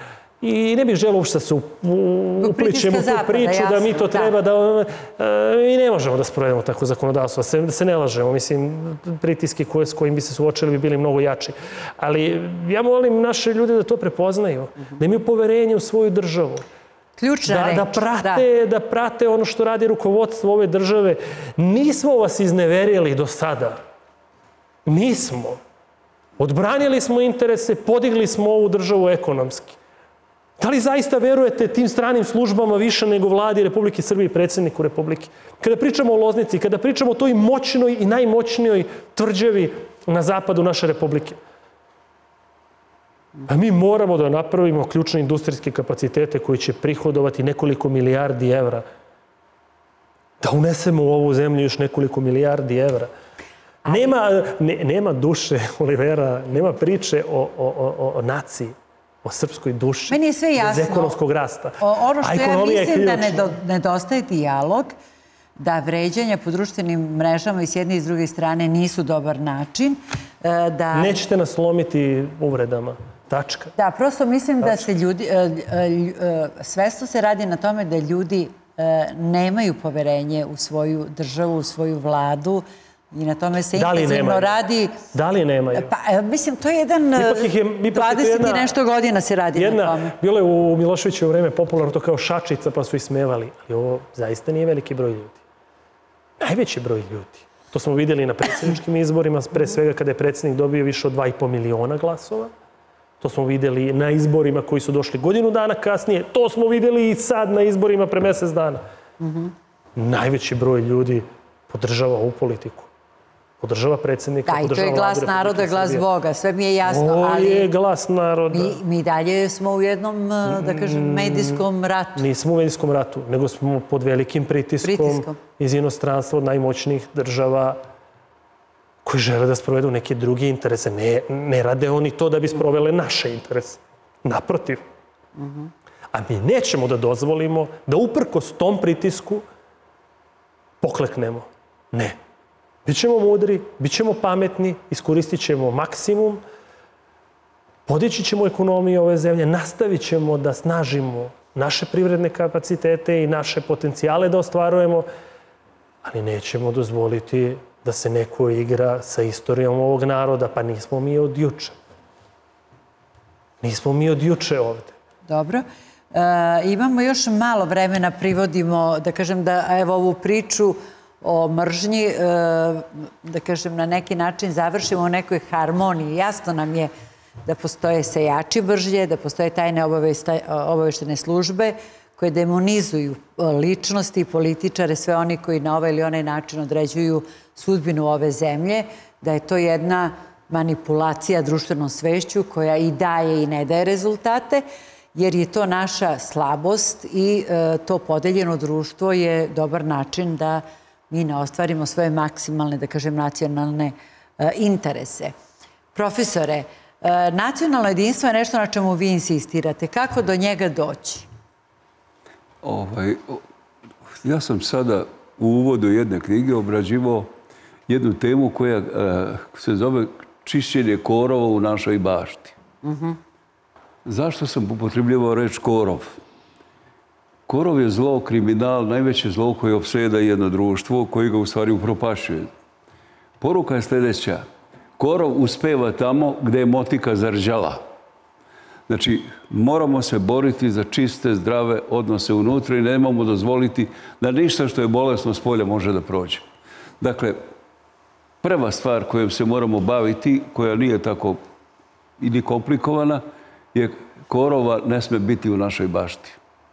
I ne bih želeo uopšte da se upličemo u tu priču, da mi to treba da... Mi ne možemo da sprovedemo takvo zakonodavstvo, da se ne lažemo. Mislim, pritiske s kojim bi se suočili bi bili mnogo jači. Ali ja molim naše ljude da to prepoznaju, da imaju poverenje u svoju državu. Ključna reč. Da prate ono što radi rukovodstvo ove države. Nismo vas izneverili do sada. Nismo. Odbranili smo interese, podigli smo ovu državu ekonomski. Da li zaista verujete tim stranim službama više nego vladi Republike Srbije i predsjedniku Republike? Kada pričamo o Loznici, kada pričamo o toj moćnoj i najmoćnijoj tvrđavi na zapadu naše Republike, pa mi moramo da napravimo ključne industrijske kapacitete koji će prihodovati nekoliko milijardi evra. Da unesemo u ovu zemlju još nekoliko milijardi evra. Nema duše, Olivera, nema priče o naciji, o srpskoj duši. Meni je sve jasno. Bez ekonomskog rasta. Ono što ja mislim da nedostaje dijalog, da vređanja po društvenim mrežama i s jedne i s druge strane nisu dobar način. Nećete nas slomiti uvredama. Tačka. Da, prosto mislim da se ljudi... Svesno se radi na tome da ljudi nemaju poverenje u svoju državu, u svoju vladu, i na tome se intenzivno radi. Da li nemaju? Pa, mislim, to je jedan... dvadeset i nešto godina se radi na tome. Bilo je u Miloševićevo vreme popularno to kao šačica, pa su ismevali. Ali ovo zaista nije veliki broj ljudi. Najveći broj ljudi. To smo vidjeli na predsjedničkim izborima, pre svega kada je predsjednik dobio više od dva i po miliona glasova. To smo vidjeli na izborima koji su došli godinu dana kasnije. To smo vidjeli i sad na izborima pre mjesec dana. Najveći broj ljudi podržava ovu politiku. Podržava predsjednika, podržava vladu Republike Srbije. Da, i to je glas naroda, glas Boga. Sve mi je jasno, ali... Ovo je glas naroda. Mi dalje smo u jednom, da kažem, medijskom ratu. Nismo u medijskom ratu, nego smo pod velikim pritiskom iz inostranstva od najmoćnijih država koji žele da sprovedu neke druge interese. Ne rade oni to da bi sprovele naše interese. Naprotiv. A mi nećemo da dozvolimo da uprkos tom pritisku pokleknemo. Ne. Bićemo mudri, bićemo pametni, iskoristit ćemo maksimum, podići ćemo ekonomiju ove zemlje, nastavit ćemo da snažimo naše privredne kapacitete i naše potencijale da ostvarujemo, ali nećemo dozvoliti da se neko igra sa istorijom ovog naroda, pa nismo mi od juče. Nismo mi od juče ovde. Dobro. Imamo još malo vremena, privodimo, da kažem da evo ovu priču o mržnji, da kažem, na neki način završimo u nekoj harmoniji. Jasno nam je da postoje sejači mržnje, da postoje tajne obaveštene službe koje demonizuju ličnosti i političare, sve oni koji na ovaj ili onaj način određuju sudbinu ove zemlje, da je to jedna manipulacija društvenom svešću koja i daje i ne daje rezultate, jer je to naša slabost i to podeljeno društvo je dobar način da mi ne ostvarimo svoje maksimalne, da kažem, nacionalne interese. Profesore, Nacionalno jedinstvo je nešto na čemu vi insistirate. Kako do njega doći? Ovaj, ja sam sada u uvodu jedne knjige obrađivao jednu temu koja se zove čišćenje korova u našoj bašti. Zašto sam upotrebljavao reč korov? Korov je zlo, kriminal, najveće zlo koje opseda jedno društvo, koje ga u stvari upropašuje. Poruka je sljedeća. Korov uspeva tamo gdje je motika zarđala. Znači, moramo se boriti za čiste, zdrave odnose unutra i nemamo dozvoliti da ništa što je bolesno s polja može da prođe. Dakle, prva stvar kojom se moramo baviti, koja nije tako ili komplikovana, je korova ne sme biti u našoj bašti.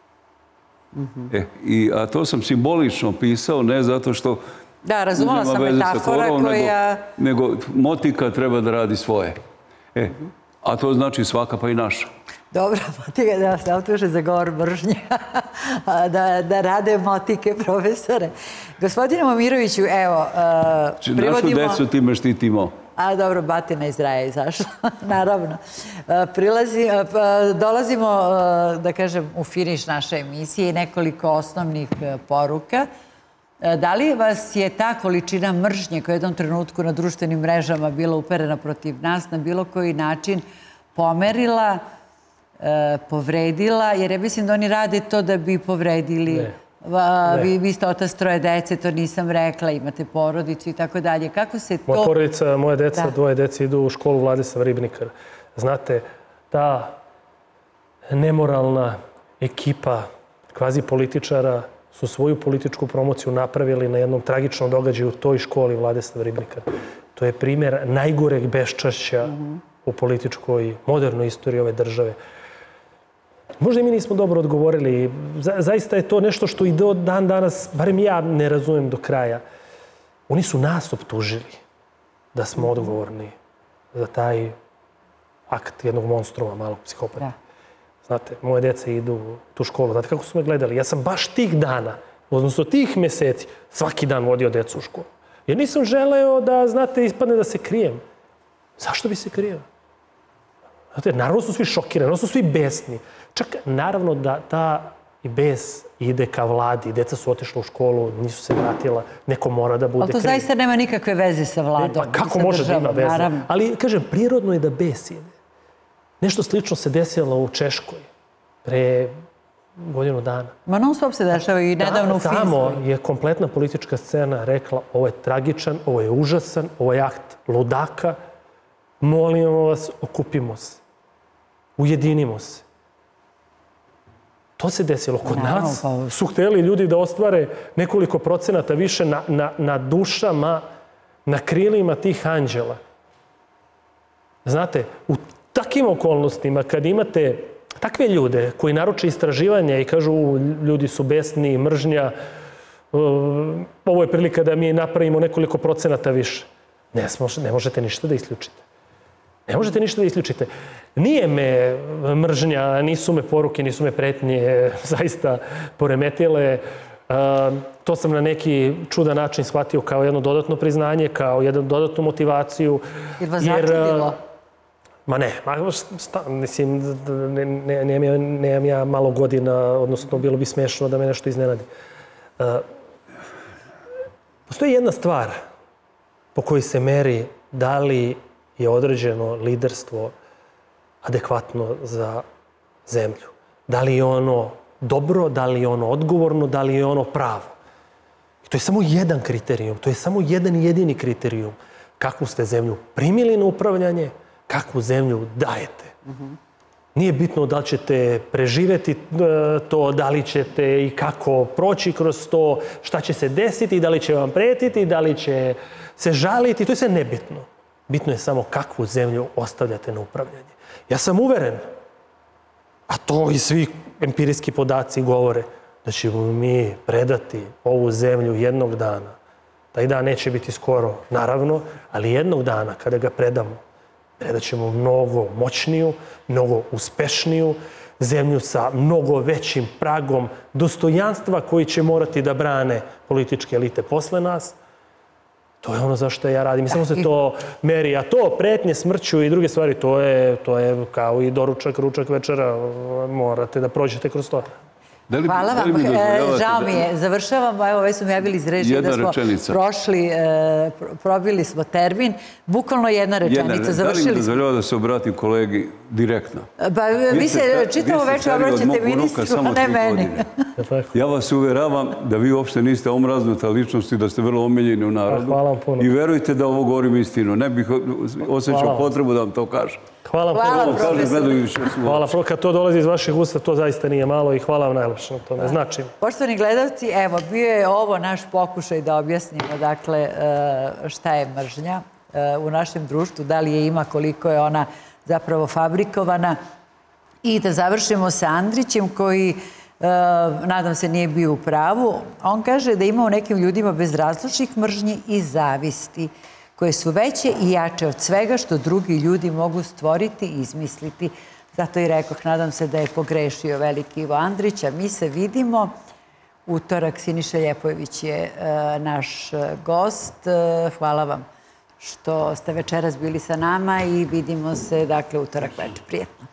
E, i, a to sam simbolično pisao, ne zato što da, razumela sam metafora koja... Nego, nego motika treba da radi svoje. E, a to znači svaka pa i naša. Dobro, motika da se optuže za govor mržnje, da, da rade motike, profesore. Gospodine Momiroviću, evo, uh, privodimo... Našu decu time štitimo. A dobro, batina iz raja izašla, naravno. Prilazi, dolazimo, da kažem, u finiš naše emisije i nekoliko osnovnih poruka. Da li vas je ta količina mržnje koja je u jednom trenutku na društvenim mrežama bila uperena protiv nas na bilo koji način pomerila, povredila? Jer ja mislim da oni rade to da bi povredili... Ne. Vi, vi ste otac troje dece, to nisam rekla, imate porodicu i tako dalje. Kako se to... Moja porodica, moje deca, dvoje dece idu u školu Vladislav Ribnikar. Znate, ta nemoralna ekipa kvazi političara su svoju političku promociju napravili na jednom tragičnom događaju u toj školi Vladislav Ribnikar. To je primjer najgoreg beščašća u političkoj, modernoj istoriji ove države. Možda i mi nismo dobro odgovorili. Zaista je to nešto što i do dan danas, barem ja ne razumem do kraja. Oni su nas optužili da smo odgovorni za taj akt jednog monstruma, malog psihopata. Znate, moje dece idu u tu školu. Znate kako su me gledali? Ja sam baš tih dana, odnosno tih meseci, svaki dan vodio decu u školu. Jer nisam želeo da, znate, ispadne da se krijem. Zašto bi se krio? Znate, naravno su svi šokirani, naravno su svi besni. Čak, naravno da ta i bes ide ka vladi. Deca su otišla u školu, nisu se vratila. Neko mora da bude kriv. Ali to zaista nema nikakve veze sa vladom. Pa kako može da ima veze? Ali, kažem, prirodno je da bes ide. Nešto slično se desilo u Češkoj pre godinu dana. Ma non stop se dešava i nedavno u Finskoj. Tamo je kompletna politička scena rekla ovo je tragičan, ovo je užasan, ovo je akt ludaka. Molimo vas, okupimo se. Ujedinimo se. To se desilo. Kod nas su htjeli ljudi da ostvare nekoliko procenata više na, na, na dušama, na krilima tih anđela. Znate, u takim okolnostima, kad imate takve ljude koji naruče istraživanja i kažu ljudi su besni, mržnja, ovo je prilika da mi napravimo nekoliko procenata više. Ne, ne možete ništa da isključite. Ne možete ništa da isključite. Nije me mržnja, nisu me poruke, nisu me pretnje zaista poremetile. To sam na neki čudan način shvatio kao jedno dodatno priznanje, kao jednu dodatnu motivaciju. Jer vas začudilo? Ma ne, mislim, nemam ja malo godina, odnosno bilo bi smešno da me nešto iznenadi. Postoji jedna stvar po kojoj se meri da li je određeno liderstvo adekvatno za zemlju. Da li je ono dobro, da li je ono odgovorno, da li je ono pravo. I to je samo jedan kriterijum, to je samo jedan jedini kriterijum. Kakvu ste zemlju primili na upravljanje, kakvu zemlju dajete. Nije bitno da li ćete preživjeti to, da li ćete i kako proći kroz to, šta će se desiti, da li će vam pretiti, da li će se žaliti, to je sve nebitno. Bitno je samo kakvu zemlju ostavljate na upravljanje. Ja sam uveren, a to i svi empirijski podaci govore, da ćemo mi predati ovu zemlju jednog dana. Taj dan neće biti skoro, naravno, ali jednog dana kada ga predamo, predat ćemo mnogo moćniju, mnogo uspešniju zemlju sa mnogo većim pragom dostojanstva koji će morati da brane političke elite posle nas. To je ono zašto ja radim. Samo se to meri. A to, pretnje smrću i druge stvari, to je, to je kao i doručak, ručak, večera. Morate da prođete kroz to. Hvala vam. Žao mi je. Završavamo. Evo, već smo javili iz režije da smo prošli, probili smo termin. Bukvalno jedna rečenica. Završili smo. Da li mi dozvoljava da se obratim kolegi direktno? Pa vi se čitavo večer obraćate ministru, a ne meni. Ja vas uveravam da vi uopšte niste omraznuta ličnost i da ste vrlo omiljeni u narodu. Hvala vam puno. I verujte da ovo govorim istinu. Ne bih osjećao potrebu da vam to kažem. Hvala vam, profesor. Hvala, kad to dolazi iz vaših usta, to zaista nije malo i hvala vam najlepše na to. Ne znači. Poštovani gledalci, evo, bio je ovo naš pokušaj da objasnimo, dakle, šta je mržnja u našem društvu, da li je ima, koliko je ona zapravo fabrikovana i da završimo sa Andrićem koji, nadam se, nije bio u pravu. On kaže da ima u nekim ljudima bezrazločnih mržnji i zavisti, koje su veće i jače od svega što drugi ljudi mogu stvoriti i izmisliti. Zato i rekoh, nadam se da je pogrešio veliki Ivo Andrić, a mi se vidimo. Utorak, Siniša Ljepojević je naš gost. Hvala vam što ste večeras bili sa nama i vidimo se, dakle, utorak večer. Prijetno.